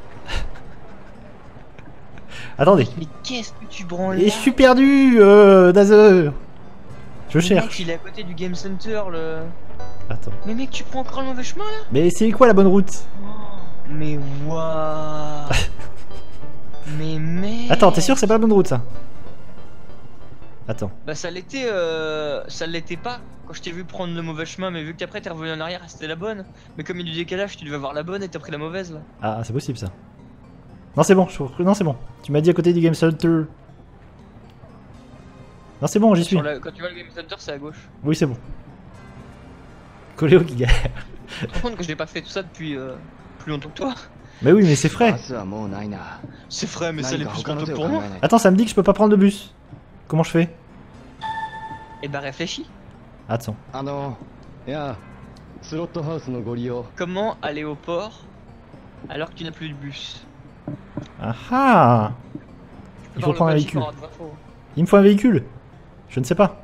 S1: Attendez.
S2: Mais qu'est-ce que tu branles
S1: Et
S2: là?
S1: je suis perdu euh, Dazer. Je
S2: Le mec,
S1: cherche.
S2: il est à côté du game center le.
S1: Attends.
S2: Mais mec, tu prends encore le mauvais chemin là?
S1: Mais c'est quoi la bonne route?
S2: Mais waouh. Mais mec.
S1: Attends, t'es sûr que c'est pas la bonne route ça? Attends.
S2: Bah ça l'était, euh... ça l'était pas quand je t'ai vu prendre le mauvais chemin, mais vu qu'après t'es revenu en arrière, c'était la bonne. Mais comme il y a du décalage, tu devais avoir la bonne et t'as pris la mauvaise là.
S1: Ah c'est possible ça. Non c'est bon, je... non c'est bon. Tu m'as dit à côté du Game Center. Non c'est bon, j'y suis.
S2: Sur la- Quand tu vois le game center, c'est à gauche.
S1: Oui c'est bon. Coléo qui galère.
S2: Tu te rends compte que je l'ai pas fait tout ça depuis euh, plus longtemps que toi?
S1: Mais oui mais c'est frais.
S4: 明日はもうないな
S2: C'est vrai, mais ça
S4: 何
S2: l'est
S4: か
S2: plus
S4: 他の
S2: qu'un
S4: 手
S2: peu
S4: を考
S2: pour
S4: え
S2: moi.
S4: ない
S1: Attends, ça me dit que je peux pas prendre le bus. Comment je fais?
S2: Et bah réfléchis.
S1: Attends.
S4: あのいやスロットハウスのご利用
S2: Comment aller au port alors que tu n'as plus de bus?
S1: Ah ah.
S2: Tu
S1: Il
S2: peux
S1: faut
S2: voir
S1: prendre un
S2: le
S1: véhicule.
S2: bâtiment à droite, faut-
S1: Il me faut un véhicule. Je ne sais pas.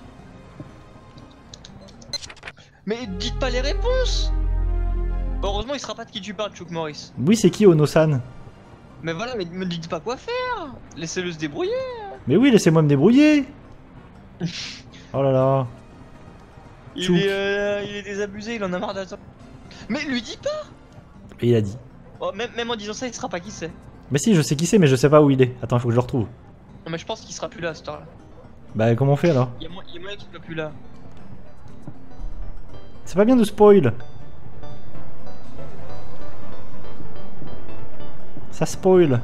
S2: Mais dites pas les réponses! Heureusement, il sera pas de qui tu parles, Chuck Morris.
S1: Oui c'est qui Ono-san?
S2: Mais voilà, mais me dites pas quoi faire! Laissez-le se débrouiller!
S1: Mais oui laissez-moi me débrouiller. Oh là là.
S2: Il
S1: Chouk.
S2: est, euh, il est désabusé, il en a marre d'attendre. Mais lui dis pas!
S1: Et il a dit.
S2: Oh, même, même en disant ça, il sera pas qui c'est.
S1: Mais si je sais qui c'est mais je sais pas où il est. Attends il faut que je le retrouve.
S2: Non, mais je pense qu'il sera plus là à cette heure-là.
S1: Bah comment on fait alors?
S2: Il y a, mo- il y a moyen qu'il soit plus là.
S1: C'est pas bien de spoil. Ça spoil.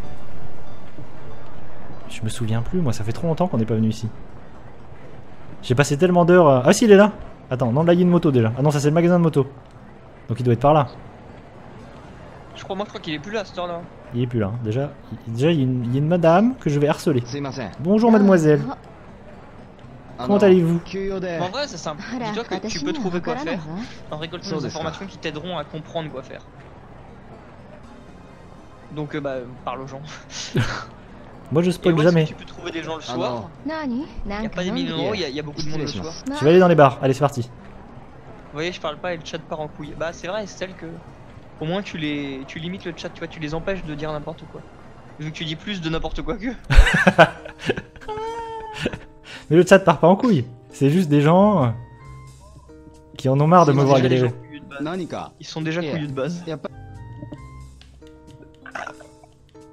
S1: Je me souviens plus, moi ça fait trop longtemps qu'on n'est pas venu ici. J'ai passé tellement d'heures... à- Ah si il est là. Attends, non là il y a une moto déjà. Ah non ça c'est le magasin de moto. Donc il doit être par là.
S2: Je crois, moi, je crois qu'il est plus là à cette heure-là.
S1: Il est plus là. hein. Déjà, il, déjà il y, a une, il y a une madame que je vais harceler.
S4: すいません
S1: Bonjour mademoiselle.
S4: あ
S1: Comment
S4: の
S1: allez-vous?
S4: 給与で
S2: Mais en vrai, c'est simple.
S3: ほら
S2: Dis-toi que tu
S3: 私
S2: peux
S3: には
S2: trouver
S3: わか
S2: quoi
S3: らない
S2: faire
S3: わ
S2: en récoltant
S4: So
S2: des
S4: desu ka.
S2: informations qui t'aideront à comprendre quoi faire. Donc, euh, bah, parle aux gens.
S1: Moi je
S2: Et
S1: spoil
S2: où est-ce que
S1: jamais.
S2: tu peux trouver des gens le
S4: Ah
S2: soir?
S4: non.
S3: 何
S2: Il
S3: な
S2: n'y
S3: ん
S2: a
S3: か
S2: pas des
S3: 飲んで
S2: millions d'euros, il y, a- il y a beaucoup de monde le soir. Vous
S3: ま
S1: Je vais aller dans les bars. Allez c'est parti.
S2: voyez, je parle pas et le chat part en couille. Bah, c'est vrai, c'est celle que. Au moins, tu les, tu limites le chat, tu vois, tu les empêches de dire n'importe quoi. Vu que tu dis plus de n'importe quoi que.
S1: Mais le chat part pas en couille. C'est juste des gens euh, qui en ont marre de
S2: Ils
S1: me
S2: sont
S1: voir
S2: déjà des
S1: galérer.
S2: gens couillus de base.
S4: 何か
S2: Ils sont déjà
S4: Yeah.
S2: couillus de base.
S4: やっぱ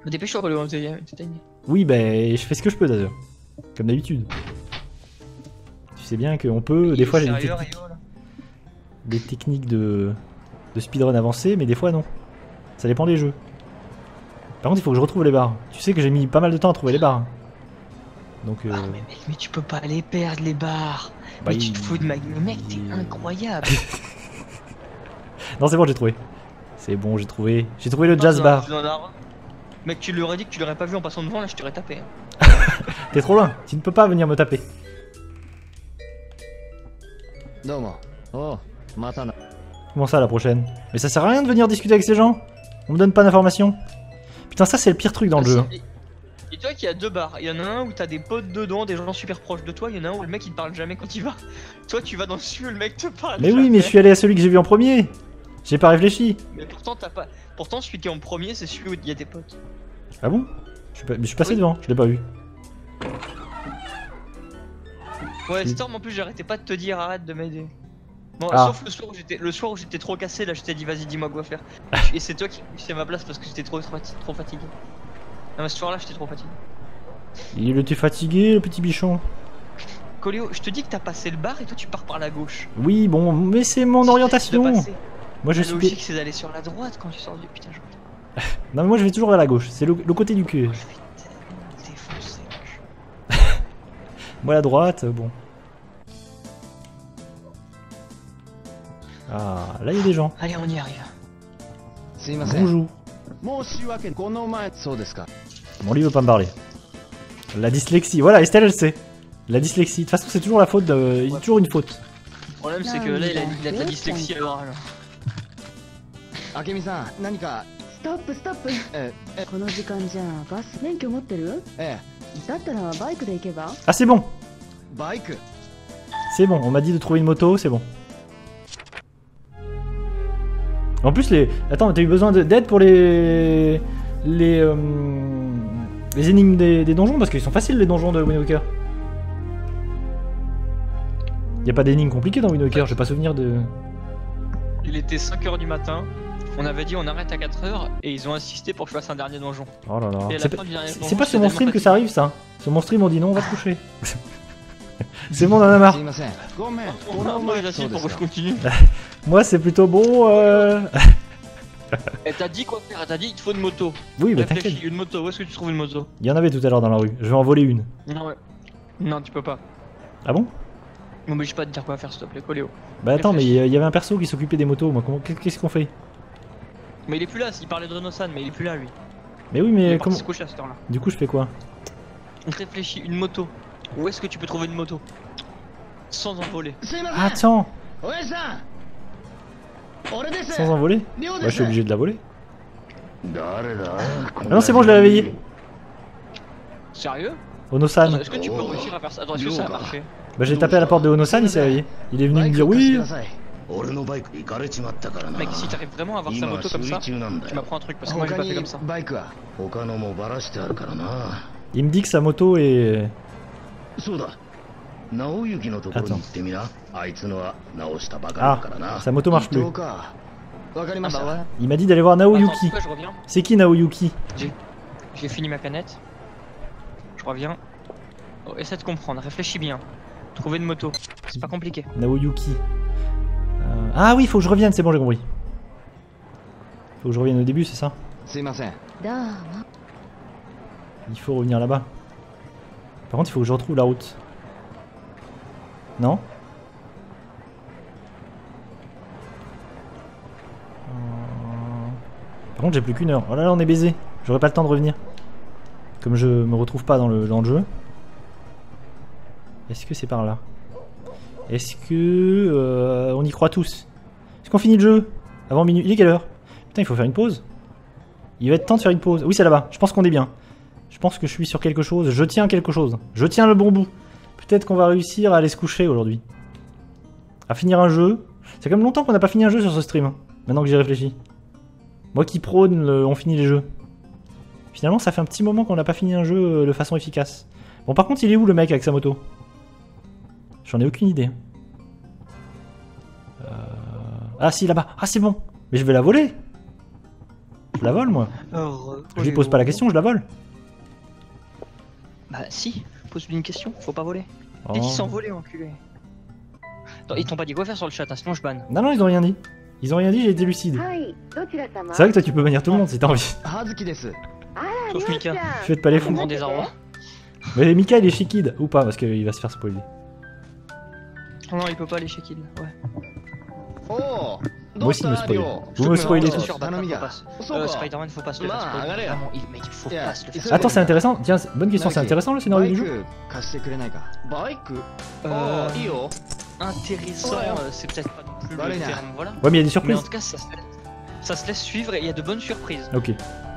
S2: Dépêche-toi, Coléo, t'es
S1: Oui, ben je fais ce que je peux d'ailleurs. Comme d'habitude. Tu sais bien qu'on peut, des fois j'ai des techniques, des techniques de, de speedrun avancées, mais des fois non. Ça dépend des jeux. Par contre, il faut que je retrouve les barres. Tu sais que j'ai mis pas mal de temps à trouver les barres. Donc, euh...
S2: ah, mais mec, mais tu peux pas les perdre les barres.
S1: Bah,
S2: mais
S1: il...
S2: tu te fous de ma... Mais mec, t'es incroyable.
S1: Non, c'est bon, j'ai trouvé. C'est bon, j'ai trouvé. J'ai trouvé le jazz bar.
S2: Mec, tu lui aurais dit que tu l'aurais pas vu en passant devant, là je t'aurais tapé.
S1: T'es trop loin, tu ne peux pas venir me taper.
S4: Oh,
S1: Comment ça la prochaine? Mais ça sert à rien de venir discuter avec ces gens. On me donne pas d'informations. Putain, ça c'est le pire truc dans le jeu.
S2: Et toi qu'il y a deux bars, il y en a un où t'as des potes dedans, des gens super proches de toi, il y en a un où le mec il te parle jamais quand il va. Toi tu vas dans celui où le mec te parle.
S1: Mais
S2: jamais.
S1: oui, mais je suis allé à celui que j'ai vu en premier. J'ai pas réfléchi.
S2: Mais pourtant t'as pas. Pourtant celui qui est en premier c'est celui où il y a des potes.
S1: Ah bon? Je suis, pas... Mais je suis passé
S2: oui.
S1: devant, je l'ai pas vu.
S2: Ouais, Storm en plus j'arrêtais pas de te dire arrête de m'aider. Bon,
S1: ah.
S2: sauf le soir où j'étais le soir où j'étais trop cassé, là je t'ai dit vas-y dis-moi quoi faire. Et c'est toi qui es à ma place parce que j'étais trop, trop fatigué. Non mais ce soir là j'étais trop fatigué.
S1: Il était fatigué le petit bichon.
S2: Coléo, je te dis que t'as passé le bar et toi tu pars par la gauche.
S1: Oui bon, mais c'est mon orientation. Moi je
S2: la
S1: suis...
S2: logique c'est d'aller sur la droite quand tu sors du putain je...
S1: Non mais moi je vais toujours vers la gauche, c'est le, le côté du cul.
S2: Oh, je vais défoncer.
S1: Moi la droite, bon. Ah, là il y a des gens.
S2: Allez, on y arrive.
S1: Bonjour. Bon, lui il veut pas me parler. La dyslexie, voilà, Estelle elle sait. La dyslexie, de toute façon c'est toujours la faute de... Il y a toujours une faute.
S2: Le problème c'est que là il a, il a de la dyslexie à l'oral.
S4: Akemi-san, nanika...
S3: Stop, stop. この時間じゃバス免許持ってる？
S4: え
S3: だったらバイクで行けば？
S1: Ah c'est bon.
S4: Bike.
S1: C'est bon, on m'a dit de trouver une moto, c'est bon. En plus les... Attends, t'as eu besoin d'aide pour les... Les... Euh... Les énigmes des, des donjons? Parce qu'ils sont faciles les donjons de Wind Waker. Y'a pas d'énigmes compliquées dans Wind Waker, j'ai pas souvenir de...
S2: Il était cinq heures du matin, on avait dit on arrête à quatre heures et ils ont insisté pour que je fasse un dernier donjon.
S1: Oh là là.
S2: C'est
S1: pas, pas sur mon stream que ça arrive ça. Sur mon stream on dit non, on va se coucher. C'est bon, on en a marre.
S2: Moi j'assiste pour que je continue.
S1: Moi c'est plutôt bon. Euh...
S2: Elle t'a dit quoi faire? Elle t'a dit il te faut une moto.
S1: Oui, bah t'inquiète.
S2: Une moto, où est-ce que tu trouves une moto?
S1: Il y en avait tout à l'heure dans la rue, je vais en voler une.
S2: Non, ouais. Non, tu peux pas.
S1: Ah bon?
S2: M'oblige pas de dire quoi faire s'il te plaît, Coléo.
S1: Bah attends, mais il y avait un perso qui s'occupait des motos, moi, qu'est-ce qu'on fait?
S2: Mais il est plus là, il parlait de Renault-San, mais il est plus là lui.
S1: Mais oui, mais
S2: il est
S1: comment...
S2: se coucher à cette heure-là.
S1: Du coup, je fais quoi?
S2: Réfléchis, une moto. Où est-ce que tu peux trouver une moto? Sans en voler.
S1: Attends! Sans en voler? Bah je suis obligé de la voler. Ah non, c'est bon, je l'ai réveillé.
S2: Sérieux?
S1: Ono-san.
S2: Est-ce que tu peux réussir à faire ça? Attends, est-ce que ça a marché?
S1: Bah j'ai tapé à la porte de Ono-san, il s'est réveillé. Il est venu me dire oui.
S2: Mec, si t'arrives vraiment à avoir sa moto comme ça, tu m'apprends un truc parce que moi j'ai pas fait comme ça.
S1: Il me dit que sa moto est... Attends. Ah, sa moto marche plus.
S2: Ah bah ouais.
S1: Il m'a dit d'aller voir Naoyuki. C'est qui Naoyuki?
S2: J'ai fini ma canette. Je reviens. Oh, essaie de comprendre, réfléchis bien. Trouver une moto, c'est pas compliqué.
S1: Naoyuki. Euh... Ah oui, il faut que je revienne, c'est bon, j'ai compris. Faut que je revienne au début, c'est ça? Il faut revenir là-bas. Par contre, il faut que je retrouve la route. Non? Par contre, j'ai plus qu'une heure. Oh là là, on est baisé. J'aurai pas le temps de revenir. Comme je me retrouve pas dans le, dans le jeu. Est-ce que c'est par là? Est-ce que... Euh, on y croit tous? Est-ce qu'on finit le jeu? Avant minuit? Il est quelle heure? Putain, il faut faire une pause. Il va être temps de faire une pause. Oui, c'est là-bas. Je pense qu'on est bien. Je pense que je suis sur quelque chose. Je tiens quelque chose. Je tiens le bon bout. Peut-être qu'on va réussir à aller se coucher aujourd'hui. À finir un jeu. C'est quand même longtemps qu'on n'a pas fini un jeu sur ce stream. Hein, maintenant que j'y réfléchis. Moi qui prône, le, on finit les jeux. Finalement, ça fait un petit moment qu'on n'a pas fini un jeu de façon efficace. Bon, par contre, il est où le mec avec sa moto? J'en ai aucune idée. Euh... Ah si, là-bas. Ah, c'est bon. Mais je vais la voler. Je la vole moi.
S2: Alors,
S1: Je lui pose pas la question, je la vole.
S2: Bah si, pose-lui une question, faut pas voler.
S1: Oh.
S2: Dès qu'ils sont volés, enculé. Attends, ils t'ont pas dit quoi faire sur le chat, hein, sinon je banne.
S1: Non, non, ils ont rien dit. Ils ont rien dit, j'ai été lucide.
S3: はいどちら様
S1: C'est vrai que toi tu peux bannir tout le monde si t'as envie.
S4: 葉月です
S2: Sauf Mika.
S1: Faites pas les fous.
S2: Grand désarroi.
S1: Mais Mika il est chez Kid, ou pas, parce qu'il va se faire spoiler.
S2: Non, il peut pas aller chez Kid, ouais.
S4: おお
S1: Moi aussi, il me spoil. Vous me spoilez
S2: C'est
S1: tous.
S2: sûr, Batman, faut pas. Euh, Spider-Man, faut pas se le faire
S4: Bah,
S2: spoiler.
S4: regardez.
S2: Vraiment, il, mec, il faut
S4: Yeah.
S2: pas se le faire
S4: It's-
S2: spoiler.
S1: Attends, c'est intéressant. Tiens, c'est- bonne question, c'est intéressant le
S4: バ
S1: scénario
S4: イ
S1: du jeu.
S4: ク貸してくれないかバイク
S2: Euh,
S4: おおいいよ
S2: Intéressant,
S4: Ouais.
S2: euh, c'est peut-être pas non plus
S4: Bah,
S2: le
S4: allez,
S2: terme, voilà.
S1: Ouais, mais il y a des
S2: Mais
S1: surprises.
S2: en tout cas, ça se, ça se laisse suivre et il y a de bonnes surprises.
S1: Ok.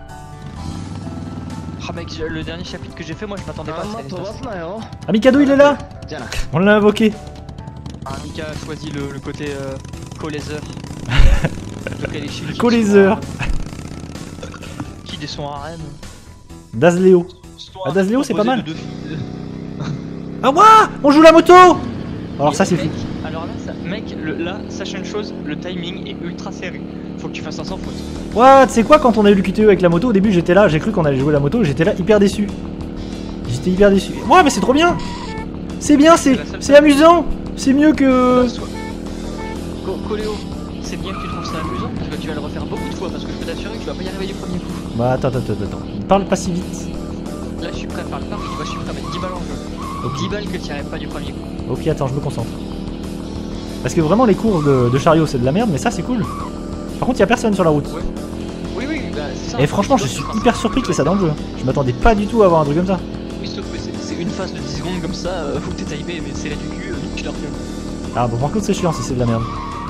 S2: Ah mec, je- le dernier chapitre que j'ai fait, moi je m'attendais pas
S4: あ
S2: à
S4: ん
S2: ça.
S4: ま飛ばすなよ
S1: Ah, Mikado il est là.
S4: じゃあな
S1: On l'a invoqué.
S2: Ah, Mika a choisi le, le côté euh, co-laser. Donc elle est chez-
S1: Co-laser.
S2: Qui des sons harem.
S1: Dazléo.
S2: Son
S1: Ah,
S2: harem
S1: Dazléo, c'est pas
S2: composé
S1: mal.
S2: de deux filles.
S1: Ah, ouah, on joue la moto. Alors ça c'est
S2: mec,
S1: fou.
S2: Alors là, ça, mec, le, là, sache une chose, le timing est ultra serré. Faut que tu fasses ça sans faute.
S1: Ouah, tu sais quoi, quand on a eu le Q T E avec la moto, au début j'étais là, j'ai cru qu'on allait jouer la moto, j'étais là hyper déçu. J'étais hyper déçu. Ouah, mais c'est trop bien. C'est bien, c'est c'est amusant. C'est mieux que...
S2: Co Coléo, c'est bien que tu trouves ça amusant, parce que tu vas le refaire beaucoup de fois, parce que je peux t'assurer que tu vas pas y arriver du premier coup.
S1: Bah attends, attends, attends, attends. Parle pas si vite.
S2: Là, je suis prêt à faire le pari, moi je suis prêt à mettre dix balles en jeu.
S1: Ok.
S2: dix balles que tu n'y arrives pas du premier coup.
S1: Ok, attends, je me concentre. Parce que vraiment les courses de, de chariot c'est de la merde, mais ça c'est cool. Par contre, il y a personne sur la route.
S2: Ouais. Oui, oui, bah c'est ça.
S1: Et franchement, je suis hyper surpris qu'il y ait ça dans le jeu. Je m'attendais pas du tout à avoir un truc comme ça.
S2: Oui, sauf que c'est c'est une phase de dix secondes comme ça, euh, où t'es timé, mais c'est là du cul, euh, tu l'as refais.
S1: Ah bon, par contre c'est chiant si c'est de la merde.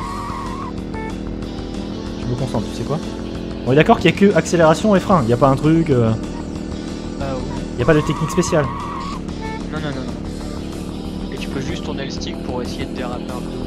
S1: Je me concentre, tu sais quoi. On est d'accord qu'il y a que accélération et frein, il y a pas un truc... Euh...
S2: Bah ouais.
S1: Il y a pas de technique spéciale.
S2: Non, non, non, non. Et tu peux juste tourner le stick pour essayer de déraper un peu.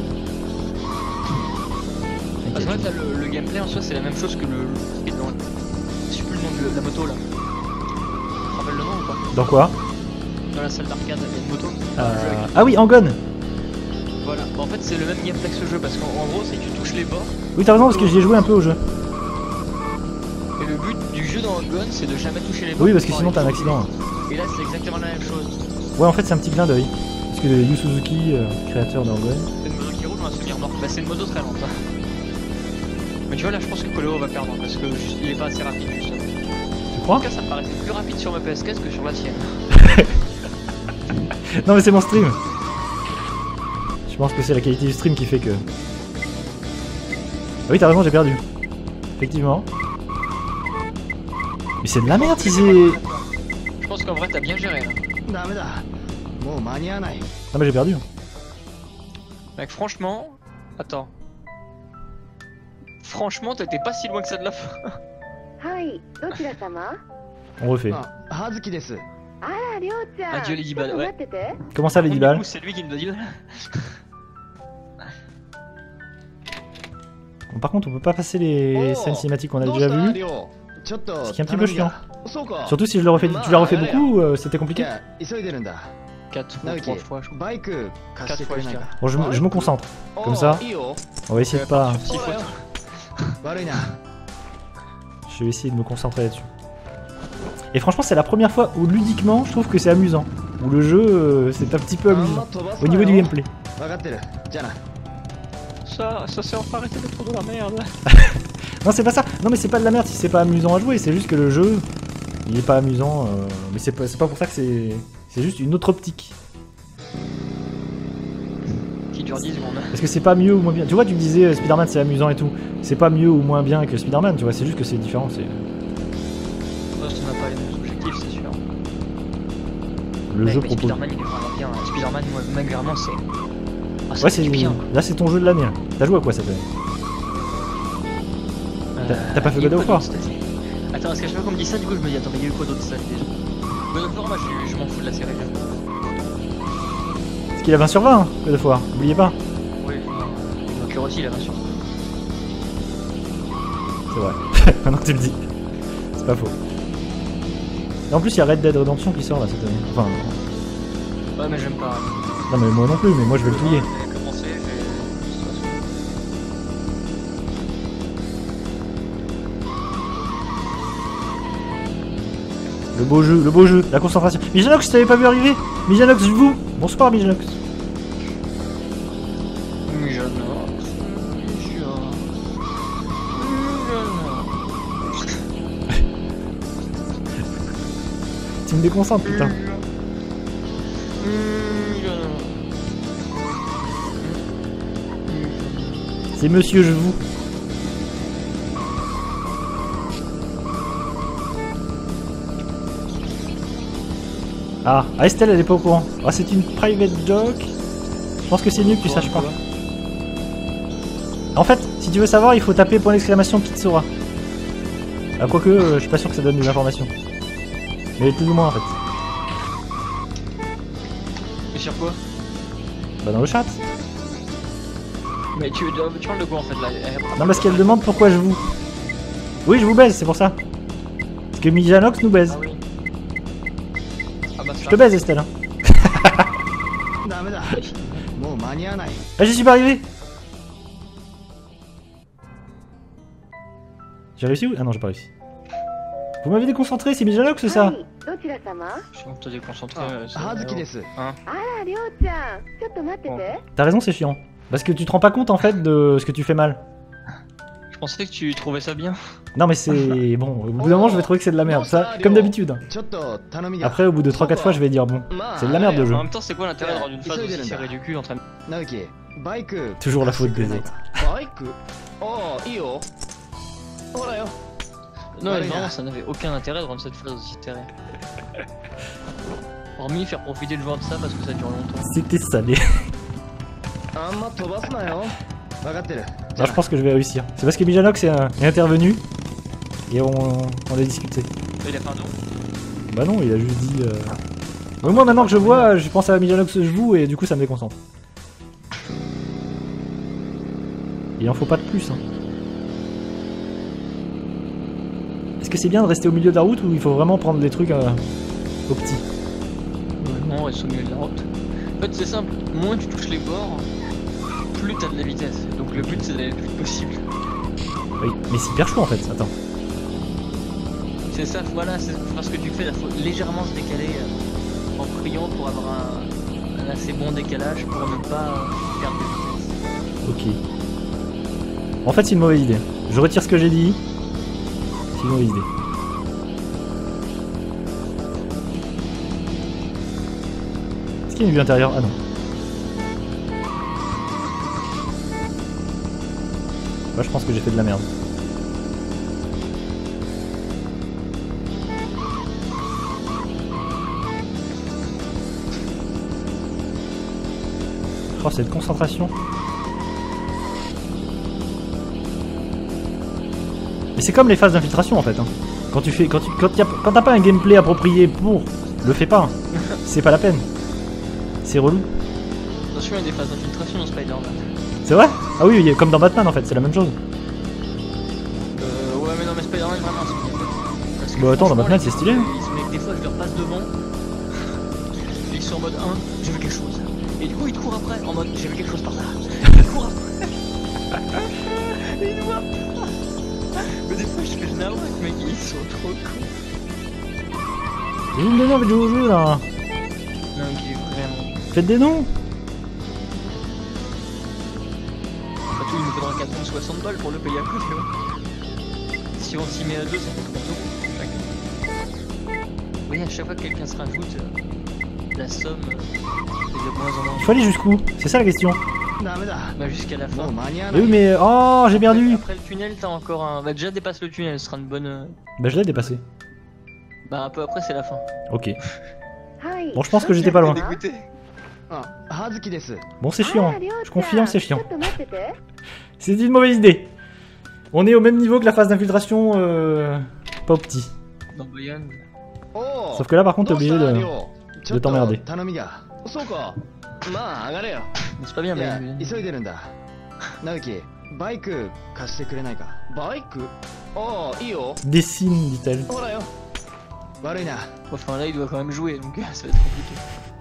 S2: Parce qu'en fait, là, le, le gameplay en soi, c'est la même chose que le. le dans le- Je sais plus le nom de la moto là. Tu te rappelles le nom ou pas?
S1: Dans quoi?
S2: Dans la salle d'arcade, il y a une moto.
S1: euh... Ah oui, Angon.
S2: Voilà. Bah, en fait, c'est le même gameplay que ce jeu parce qu'en en gros, c'est que tu touches les bords.
S1: Oui, t'as raison parce que j'y ai joué un peu au jeu.
S2: Et le but du jeu dans Gun, c'est de jamais toucher les bords.
S1: Oui, parce que
S2: pour
S1: sinon
S2: aller
S1: t'as un
S2: toucher
S1: accident.
S2: les- Et là, c'est exactement la même chose.
S1: Ouais, en fait c'est un petit clin d'œil. Parce que Yu Suzuki, euh, créateur d'Angon.
S2: C'est une moto qui roule, on va se souvenir mort. Bah, c'est une moto très lente. hein. Mais tu vois, là, je pense que Coléo va perdre parce que juste, il est pas assez rapide. Juste.
S1: Tu
S2: En
S1: crois?
S2: tout cas, ça me paraissait plus rapide sur ma P S quatre que sur la tienne.
S1: Non mais c'est mon stream. Je pense que c'est la qualité du stream qui fait que... Ah oui, t'as raison, j'ai perdu. Effectivement. Mais c'est de la merde si c'est... Non
S2: Je pense qu'en vrai, t'as bien géré là.
S4: ダメだもう間に合わない
S1: mais j'ai perdu.
S2: Mec, franchement. Attends. Franchement, t'étais pas si loin que ça de la fin.
S3: はいどちら様
S1: On refait.
S4: あ葉月です
S3: あらりょうちゃん
S2: Adieu les dix
S3: ちょっ
S2: balles,
S3: と
S2: ouais.
S3: 待ってて
S1: Comment ça les dix
S2: Du
S1: balles?
S2: coup, c'est lui qui me donne dix balles.
S1: Bon, par contre on peut pas passer les scènes cinématiques qu'on a
S4: どう
S1: déjà
S4: した
S1: vues.
S4: リオちょっと
S1: Ce qui est un petit peu
S4: 頼みが
S1: chiant.
S4: そうか
S1: Surtout si je le refais... Tu l'as refait beaucoup ou euh, c'était
S4: い
S1: compliqué?
S4: や急いでるんだ
S2: quatre ou
S4: 直
S2: trois
S4: 樹
S2: fois, je crois.
S4: バイク貸してくれないか
S1: Bon, je, me- je me concentre.
S4: おう
S1: Comme ça.
S4: いいよ
S1: On va essayer de pas...
S2: Six fois.
S4: 悪いな
S1: Je vais essayer de me concentrer là-dessus. Et franchement c'est la première fois où ludiquement je trouve que c'est amusant. Où le jeu euh, c'est un petit peu
S4: あんま
S1: amusant.
S4: 飛ばす
S1: Au
S4: な
S1: niveau
S4: よ
S1: du gameplay.
S4: 分かってるじゃあな
S2: Ça, ça s'est enfin arrêté d'être de la merde.
S1: Non c'est pas ça. Non mais c'est pas de la merde si c'est pas amusant à jouer. C'est juste que le jeu il est pas amusant. euh, Mais c'est pas, c'est pas pour ça que c'est... C'est juste une autre optique.
S2: Qui dure dix secondes.
S1: Parce que c'est pas mieux ou moins bien. Tu vois, tu me disais euh, Spider-Man c'est amusant et tout. C'est pas mieux ou moins bien que Spider-Man, tu vois, c'est juste que c'est différent. C'est...
S2: Non, ça n'a pas les mêmes objectifs, c'est sûr.
S1: Le
S2: Mec,
S1: jeu
S2: mais
S1: propose.
S2: Spider-Man, il est vraiment bien. Spider-man, moi, mec, vraiment, c'est. Ah, ça
S1: Ouais,
S2: fait
S1: c'est
S2: du bien.
S1: Là, c'est ton jeu de l'année. T'as joué à quoi cette année? T'as- t'as pas fait
S2: il y a
S1: God of
S2: quoi
S1: War?
S2: d'autre cette année? Attends, parce qu'à chaque fois qu'on me dit ça, du coup, je me dis, attends, mais il y a eu quoi d'autre cette année déjà? God of War, moi, je, je m'en fous de la série. Là.
S1: Parce qu'il a vingt sur vingt, hein, God of War. Oubliez pas.
S2: Oui, donc aussi, il a vingt sur vingt.
S1: C'est vrai. Maintenant que tu le dis. C'est pas faux. Et en plus, il y a Red Dead Redemption qui sort là cette année. Enfin,
S2: Ouais, mais j'aime pas.
S1: non, mais moi non plus, mais moi je vais le fouiller.
S2: J'ai commencé, j'ai.
S1: Le beau jeu, le beau jeu, la concentration. Mijanox, je t'avais pas vu arriver. Mijanox, je vous. Bonsoir, Mijanox.
S2: Mijanox.
S1: Tu me déconcentres, putain. C'est monsieur, je vous. Ah, ah, Estelle, elle est pas au courant. Ah, c'est une private joke. Je pense que c'est mieux que tu saches pas. En fait, si tu veux savoir, il faut taper point d'exclamation Pitsora. Ah, quoique, euh, je suis pas sûr que ça donne des informations. Mais plus ou moins en fait.
S2: Et sur quoi?
S1: Bah dans le chat.
S2: Mais tu, tu parles de quoi en fait là?
S1: Non, parce qu'elle demande pourquoi je vous. Oui, je vous baise, c'est pour ça. Parce que Mijanox nous baise.
S2: Ah oui. Ah bah
S1: Je te baise, Estelle. Hein. Ah, j'y suis pas arrivé. J'ai réussi ou... Ah non, j'ai pas réussi. Vous m'avez déconcentré, c'est Mijanox ça?
S2: Je suis en train de déconcentrer.
S1: T'as raison, c'est chiant. Parce que tu te rends pas compte en fait de ce que tu fais mal.
S2: Je pensais que tu trouvais ça bien.
S1: Non mais c'est... Bon, au bout d'un moment je vais trouver que c'est de la merde, ça, comme d'habitude. Après au bout de trois quatre fois je vais dire bon, c'est de la merde de jeu.
S2: En même temps c'est quoi l'intérêt de rendre une phase aussi serrée du cul en train de...
S1: Toujours la faute des autres.
S2: Non mais vraiment ça n'avait aucun intérêt de rendre cette phase aussi serrée. Hormis faire profiter le joueur de ça parce que ça dure longtemps.
S1: C'était salé. Là, je pense que je vais réussir. C'est parce que Mijanox est, euh, est intervenu et on, on a discuté.
S2: Il a fait un don?
S1: Bah non, il a juste dit... Euh... Mais moi maintenant que je vois, je pense à Mijanox je vous et du coup ça me déconcentre. Il en faut pas de plus. Hein. Est-ce que c'est bien de rester au milieu de la route ou il faut vraiment prendre des trucs euh, au petit?
S2: Non, reste au milieu de la route. En fait c'est simple, moins tu touches les bords, plus t'as de la vitesse. Donc le but c'est d'aller le plus vite possible.
S1: Oui, mais c'est hyper chaud en fait, attends.
S2: C'est ça, voilà, c'est parce que tu fais, il faut légèrement se décaler euh, en priant pour avoir un, un assez bon décalage pour ne pas euh, perdre de vitesse.
S1: Ok. En fait c'est une mauvaise idée. Je retire ce que j'ai dit. C'est une mauvaise idée. Est-ce qu'il y a une vue intérieure? Ah non. Bah je pense que j'ai fait de la merde. Oh cette concentration. Mais c'est comme les phases d'infiltration en fait. Hein. Quand tu fais, quand tu, quand y a, quand t'as pas un gameplay approprié pour, le fais pas. Hein. C'est pas la peine. C'est relou.
S2: Attention, il y a des phases d'infiltration dans Spider-Man.
S1: C'est vrai? Ah oui, comme dans Batman en fait, c'est la même chose.
S2: Euh, ouais, mais non, mais Spider-Man vraiment c'est parce que
S1: bah attends, dans Batman c'est stylé. Hein.
S2: Ils se mettent des fois, je leur passe devant. Et ils sont en mode un, j'ai vu quelque chose. Et du coup, ils te courent après en mode j'ai vu quelque chose par là. Ils courent après. Et ils nous voient. Mais des fois, je fais le nawak, mec, ils sont trop cons.
S1: Et vous me donnez envie de jouer au jeu là.
S2: Non, qui est vraiment.
S1: Faites des noms.
S2: Surtout, il nous faudra quatre cent soixante balles pour le payer à coup, tu vois. Si on s'y met à deux, ça fait trente euros. Oui, à chaque fois que quelqu'un se rajoute, euh, la somme euh, est de moins en moins.
S1: Il faut aller jusqu'où? C'est ça la question.
S2: Bah jusqu'à la fin.
S1: Mais oui mais... Oh j'ai perdu.
S2: Après le tunnel t'as encore un... Bah déjà dépasse le tunnel, ce sera une bonne... euh,
S1: Bah je l'ai dépassé.
S2: Bah un peu après c'est la fin.
S1: Ok. Bon je pense que j'étais pas loin.
S2: Dégoûté.
S1: Bon c'est chiant. Je confirme c'est chiant. C'est une mauvaise idée. On est au même niveau que la phase d'infiltration euh... pas au petit.
S2: Dans Bayonne.
S1: Sauf que là par contre t'es obligé de, de t'emmerder.
S2: C'est pas bien mais...
S1: Dessine dit-elle.
S2: Enfin là il doit quand même jouer donc ça va être compliqué.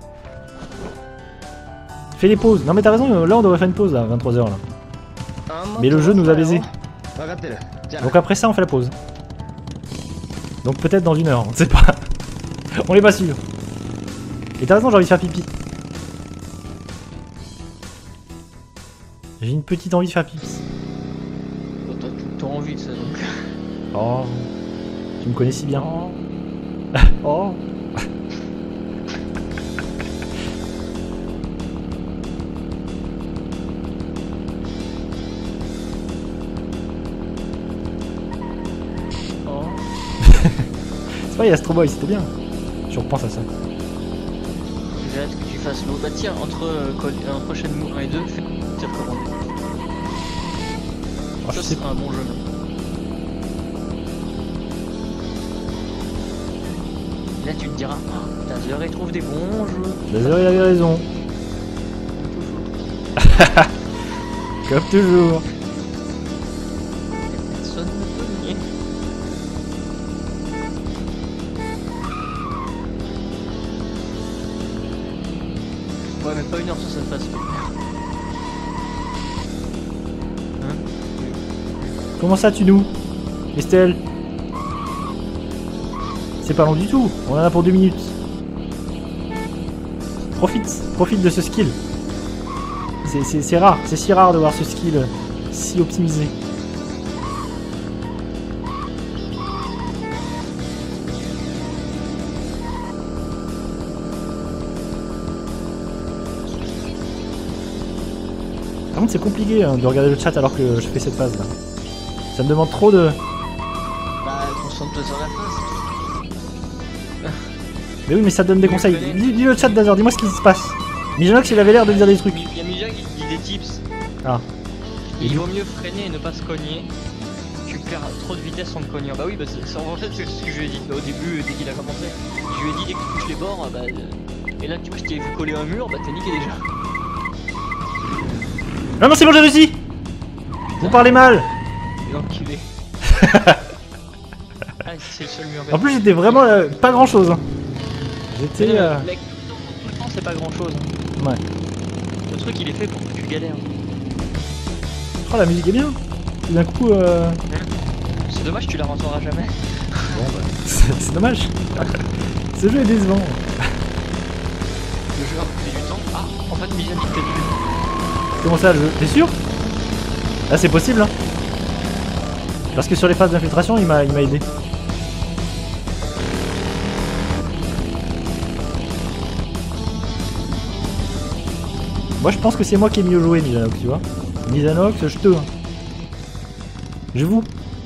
S1: Fais les pauses. Non mais t'as raison, là on devrait faire une pause à vingt-trois heures là. Mais le jeu nous a baisé. Donc après ça on fait la pause. Donc peut-être dans une heure, on ne sait pas. On est pas sûr. Et t'as raison, j'ai envie de faire pipi. J'ai une petite envie de faire pipi.
S2: Bon, t'as tout le temps envie de ça donc.
S1: Oh, tu me connais si bien.
S2: Oh. Oh. Oh.
S1: C'est vrai, il y a Astro Boy, c'était bien. Je repense à ça.
S2: J'ai hâte que tu fasses l'eau. Bah tiens, entre, euh, col- euh, entre Shenmue un et deux, fais tes recommandé.
S1: Oh, je
S2: Ça
S1: sais
S2: sera un bon jeu. Là tu te diras, ah, putain, Zer il trouve des bons jeux.
S1: Laser, il avait raison. Comme toujours.
S2: Personne ne peut nier. Ouais, même pas une heure sur cette phase. Hein?
S1: Comment ça, tu nous Estelle? C'est pas long du tout, on en a pour deux minutes. Profite, profite de ce skill. C'est rare, c'est si rare de voir ce skill euh, si optimisé. Par contre c'est compliqué hein, de regarder le chat alors que je fais cette phase là. Ça me demande trop de...
S2: Bah, concentre-toi sur la phase.
S1: Mais oui mais ça te donne des conseils. Lis, lis le chat d'Azur, dis-moi ce qui se passe. Mijanox il avait l'air de dire des trucs.
S2: Il y a Mija qui dit des tips.
S1: Ah.
S2: Il vaut mieux freiner et ne pas se cogner. Tu perds trop de vitesse en te cognant. Bah oui, bah c'est en fait c'est ce que je lui ai dit au début dès qu'il a commencé. Je lui ai dit dès que tu touches les bords, bah... Et là tu vois je t'ai vu coller un mur, bah t'es niqué déjà.
S1: Non non c'est bon j'ai réussi. Vous parlez mal.
S2: Et enculé. Ah c'est le seul mur.
S1: En plus j'étais vraiment euh, pas grand chose. Hein. J'étais... Euh...
S2: Mec, tout le temps c'est pas grand chose.
S1: Ouais.
S2: Le truc il est fait pour que tu galères.
S1: Oh la musique est bien. Tout d'un coup... Euh...
S2: C'est dommage tu la rentreras jamais.
S1: Bon bah... C'est dommage. Ce jeu est décevant.
S2: Le jeu a pris du temps. Ah en fait Mija dit que t'es nul.
S1: Comment ça le jeu? T'es sûr? Là c'est possible hein. Parce que sur les phases d'infiltration il m'a il m'a aidé. Moi je pense que c'est moi qui ai mieux joué Mijanox, tu vois. Mijanox, je te... Je vous.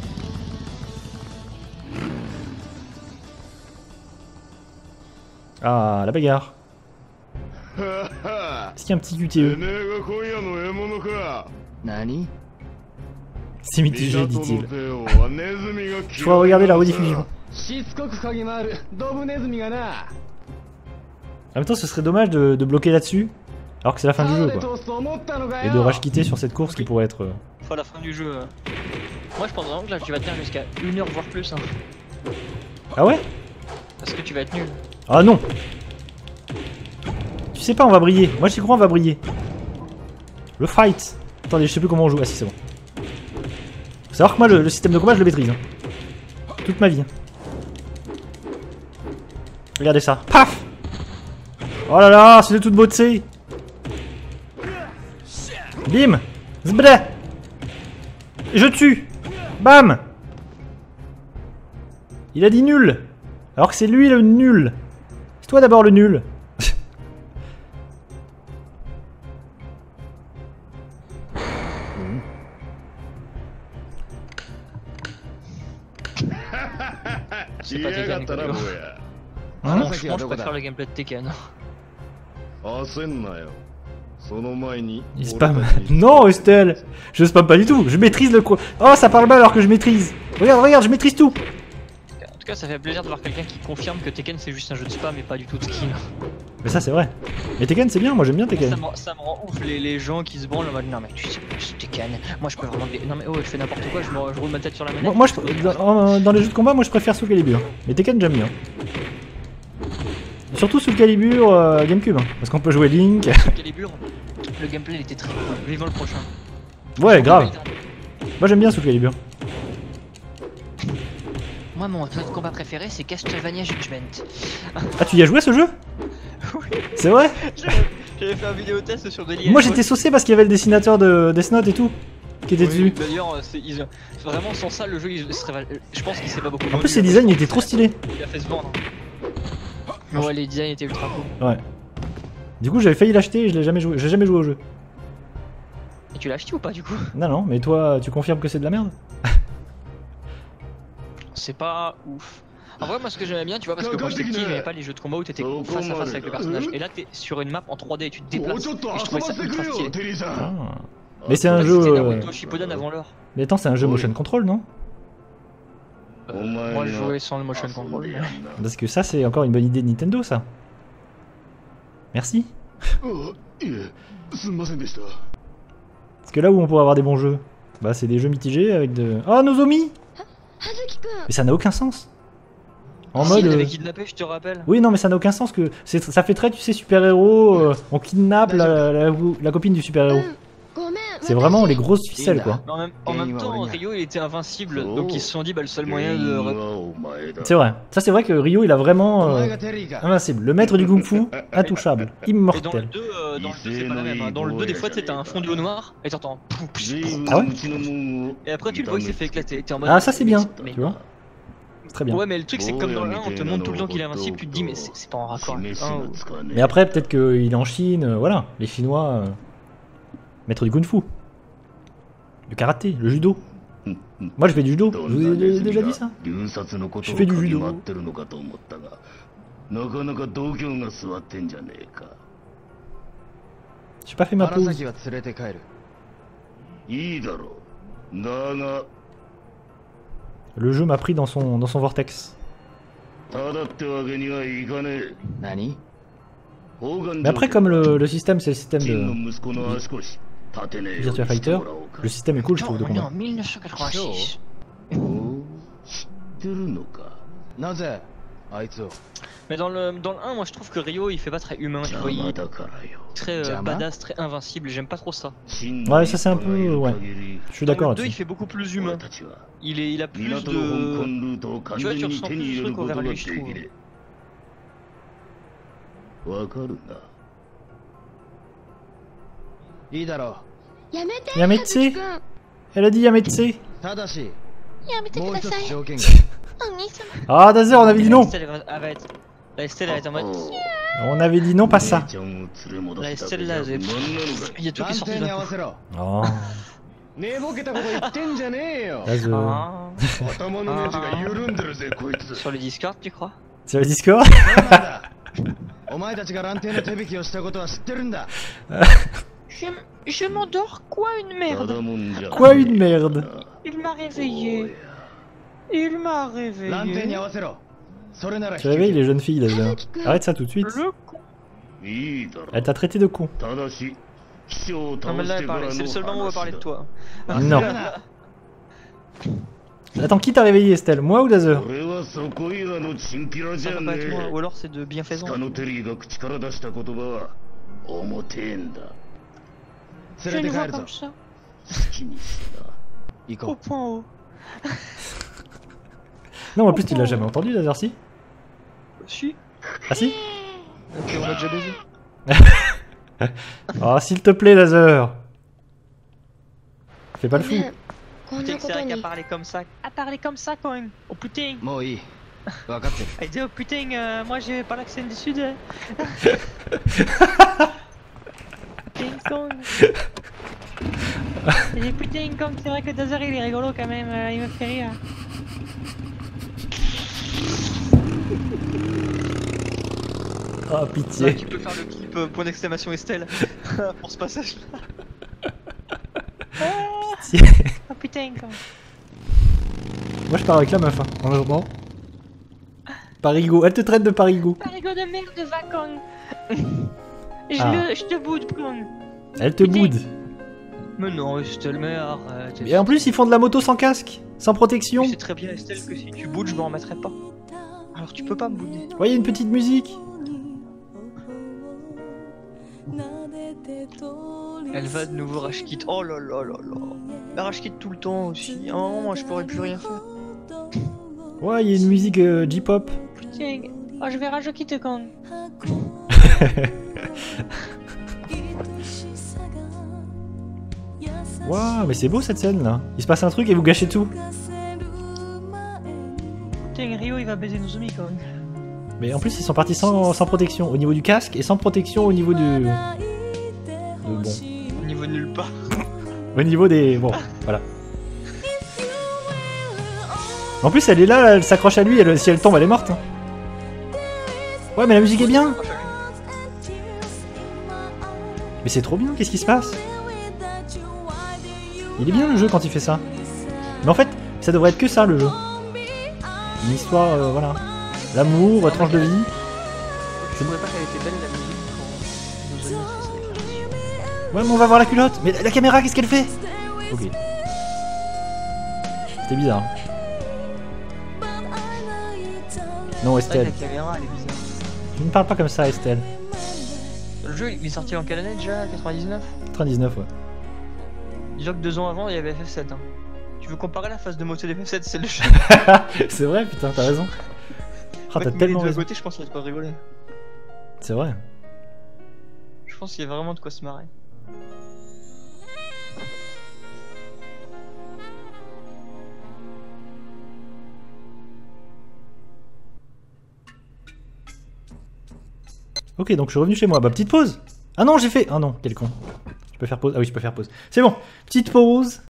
S1: Ah, la bagarre. Est-ce qu'il y a un petit Q T E?
S4: Nani?
S1: C'est mitigé, dit-il. Je pourrais regarder la rediffusion. En même temps, ce serait dommage de, de bloquer là-dessus, alors que c'est la fin du jeu, quoi. Et de rage quitter sur cette course qui pourrait être... Euh...
S2: Enfin, la fin du jeu. Euh... Moi, je pense vraiment que là, tu vas tenir jusqu'à une heure, voire plus. Hein.
S1: Ah ouais?
S2: Parce que tu vas être nul.
S1: Ah non! Tu sais pas, on va briller. Moi, j'y crois, on va briller. Le fight. Attendez, je sais plus comment on joue. Ah si, c'est bon. Faut savoir que moi, le, le système de combat, je le maîtrise. Hein. Toute ma vie. Hein. Regardez ça. Paf! Oh là là, c'est de toute beauté. Bim! Zbra! Je tue! Bam! Il a dit nul! Alors que c'est lui le nul! C'est toi d'abord le nul!
S2: C'est pas Tekken.
S1: Hein?
S2: Franchement, je préfère le gameplay de Tekken. Il
S1: spam. Non, Estelle! Je spam pas du tout, je maîtrise le coup. Oh, ça parle mal alors que je maîtrise. Regarde, regarde, je maîtrise tout.
S2: En tout cas, ça fait plaisir de voir quelqu'un qui confirme que Tekken c'est juste un jeu de spam et pas du tout de skin.
S1: Mais ça, c'est vrai. Mais Tekken, c'est bien, moi j'aime bien Tekken.
S2: Ça me, ça me rend ouf les, les gens qui se branlent en mode non, mais tu sais pas, c'est Tekken. Moi je peux vraiment. Non, mais oh, je fais n'importe quoi, je, me, je roule ma tête sur la manette.
S1: Moi, moi je, dans, dans les jeux de combat, moi je préfère Soul Calibur. Mais Tekken, j'aime bien. Surtout Soul Calibur euh, Gamecube, hein, parce qu'on peut jouer Link.
S2: Soul Calibur, le gameplay il était très cool. Vivons le prochain.
S1: Ouais, grave. Moi j'aime bien Soul Calibur.
S2: Moi, mon mode combat préféré, c'est Castlevania Judgment.
S1: Ah, tu y as joué à ce jeu?
S2: Oui.
S1: C'est vrai?
S2: J'avais fait un vidéo test sur Deli.
S1: Moi j'étais saucé parce qu'il y avait le dessinateur de Death Note et tout qui était
S2: Oui,
S1: dessus.
S2: D'ailleurs, c'est- ils- vraiment sans ça, le jeu, il serait, je pense qu'il serait pas beaucoup.
S1: En plus, ses designs étaient trop stylés.
S2: Il a fait se vendre. Ouais, les designs étaient ultra cool.
S1: Ouais. Du coup, j'avais failli l'acheter et je l'ai jamais joué. J'ai jamais joué au jeu.
S2: Et tu l'as acheté ou pas du coup?
S1: Non, non, mais toi, tu confirmes que c'est de la merde?
S2: C'est pas ouf. En vrai, moi, ce que j'aimais bien, tu vois, parce que quand j'étais petit, j'aimais pas les jeux de combat où t'étais face à face avec le personnage. Et là, t'es sur une map en trois D et tu te déplaces. Et je trouvais ça ultra stylé.
S1: Ah. Mais c'est un
S2: C'était
S1: jeu. euh,
S2: Naruto Shippuden avant l'heure.
S1: Mais attends, c'est un jeu motion control, non?
S2: Euh, moi, je jouais sans le motion control. mais-
S1: Parce que ça, c'est encore une bonne idée de Nintendo, ça. Merci. Parce que là où on pourrait avoir des bons jeux, bah c'est des jeux mitigés avec de. Oh, Nozomi! Mais ça n'a aucun sens. En
S2: Si,
S1: mode.
S2: il
S1: euh,
S2: l'avait kidnappé, je te rappelle.
S1: Oui, non, mais ça n'a aucun sens que c'est- ça fait très, tu sais, super-héros. euh, on kidnappe la, la, la copine du super-héros. C'est vraiment les grosses ficelles, quoi.
S2: Mais en même, en même temps, Ryo il était invincible, donc ils se sont dit bah le seul moyen de.
S1: C'est vrai. Ça, c'est vrai que Ryo, il a vraiment euh, invincible. Le maître du kung-fu, intouchable,
S2: Et dans le
S1: immortel.
S2: deux, euh, dans le deux c'est pas la même. Hein. Dans le deux des fois, tu sais, t'as un fondu au noir et t'entends.
S1: Ah ouais?
S2: Et après, tu le vois, il s'est fait éclater. T'es en mode.
S1: Ah, ça, c'est bien,
S2: mais-
S1: tu vois. C'est très bien.
S2: Ouais, mais le truc, c'est que comme dans le un, on te montre tout le temps qu'il est invincible, tu te dis, mais c'est c'est pas en raccord avec le un, ou-
S1: Mais après, peut-être qu'il est en Chine, euh, voilà. Les Chinois, euh, maître du kung-fu. Le karaté, le judo. Moi, je fais du judo. Je vous ai dé- déjà dit ça? Je fais du judo. J'ai pas fait ma pause. Le jeu m'a pris dans son, dans son vortex. Mais après, comme le, le système, c'est le système de Virtua Fighter, le système est cool, je trouve, de
S2: Putain, on est
S1: combat.
S2: en mille neuf cent quatre-vingt-six. Mais dans le, dans le un, moi je trouve que Ryo il fait pas très humain, tu vois, il est très euh, badass, très invincible, j'aime pas trop ça.
S1: Ouais, ça c'est un peu... Ouais, je suis d'accord
S2: Dans le deux, il
S1: là-dessus.
S2: fait beaucoup plus humain. Il, est, il a plus de... Tu vois, tu ressens plus de trucs envers lui, je trouve.
S1: Yametse. Elle a dit Yametse. Ah, Dazer, on avait dit non.
S2: La Estelle, elle va être... La Estelle, elle va être en mode...
S1: On avait dit non, pas ça.
S2: La Estelle, là, elle- il y a tout qui est sorti d'un coup.
S1: Oh, Dazer.
S2: Ah. Sur le Discord, tu crois?
S1: Sur le Discord?
S2: Je, je m'endors, quoi une merde?
S1: Quoi une merde.
S2: Il m'a réveillé. Il m'a réveillé.
S1: Tu réveilles les jeunes filles, Dazer. Arrête ça tout de suite.
S2: Le con.
S1: Elle t'a traité de con.
S2: Non mais là, elle parle- c'est le seul moment où on va parler de toi.
S1: Non. Attends, qui t'a réveillé, Estelle? Moi ou Dazer?
S2: Ça peut pas être moi, ou alors c'est de bienfaisant. Je le vois comme ça, au point haut.
S1: Non, en plus, tu l'as jamais entendu, Dazer, si?
S2: Si.
S1: Ah si?
S2: Ok, on l'a déjà baisé.
S1: Oh, s'il te plaît, Dazer. Fais pas le fou.
S2: Putain, c'est vrai qu'à parler comme ça. À parler comme ça, quand même. Oh putain. Elle dit, oh putain, euh, moi j'ai pas l'accent du sud. Putain, Kong. Elle dit, putain, Kong, c'est vrai que Dazer il est rigolo quand même, euh, il me fait rire.
S1: Oh,
S2: Là,
S1: pitié.
S2: tu peux faire le clip euh, point d'exclamation Estelle pour ce passage là.
S1: Pitié.
S2: Oh putain, Kong.
S1: Moi, je pars avec la meuf, hein, en moment. Parigo. Elle te traite de parigo.
S2: Parigo de merde, va, Kong. Je,
S1: Ah.
S2: le, je te boude, Kong.
S1: Elle te
S2: Putain.
S1: boude.
S2: Mais non, Estelle, mais arrête.
S1: Et en plus, ils font de la moto sans casque, sans protection.
S2: Tu sais très bien, Estelle, que si tu boudes, je me remettrai pas. Alors tu peux pas me bouder.
S1: Voyez une petite musique.
S2: Elle va de nouveau rage kit. Oh là là là là. Elle rage kit tout le temps aussi. Oh, moi je pourrais plus rien faire.
S1: Ouais, il y a une musique euh, J-pop.
S2: Putain, oh, je vais rager quitter quand.
S1: Waouh, mais c'est beau cette scène là. Il se passe un truc et vous gâchez tout.
S2: Putain, Rio il va baiser nos amis quand même.
S1: Mais en plus ils sont partis sans, sans protection au niveau du casque et sans protection au niveau du... De, bon.
S2: Au niveau de nulle part.
S1: Au niveau des... Bon, voilà. En plus elle est là, elle s'accroche à lui, elle, si elle tombe elle est morte. Hein. Ouais mais la musique est bien. Mais c'est trop bien, qu'est-ce qui se passe? Il est bien le jeu quand il fait ça. Mais en fait, ça devrait être que ça le jeu. Une histoire, euh, voilà. L'amour, tranche de vie.
S2: Je trouvais pas qu'elle était belle la musique quand nos amis ont fait cette déclaration.
S1: Ouais mais on va voir la culotte. Mais la, la caméra qu'est-ce qu'elle fait? Ok. C'était bizarre. Non Estelle.
S2: La caméra elle est bizarre.
S1: Tu ne parles pas comme ça Estelle.
S2: Le jeu il est sorti en quelle année déjà? quatre-vingt-dix-neuf?
S1: quatre-vingt-dix-neuf ouais.
S2: Dis-toi que deux ans avant il y avait F F sept. Hein. Tu veux comparer la phase de moto des F F sept, c'est le jeu.
S1: C'est vrai putain, t'as raison. Oh, t'as
S2: ouais,
S1: tellement
S2: de
S1: raison.
S2: côté, je pense qu'il y a de quoi rigoler.
S1: C'est vrai.
S2: Je pense qu'il y a vraiment de quoi se marrer.
S1: Ok donc je suis revenu chez moi. Bah petite pause. Ah non j'ai fait... Ah non quel con. Je peux faire pause. Ah oui je peux faire pause. C'est bon. Petite pause.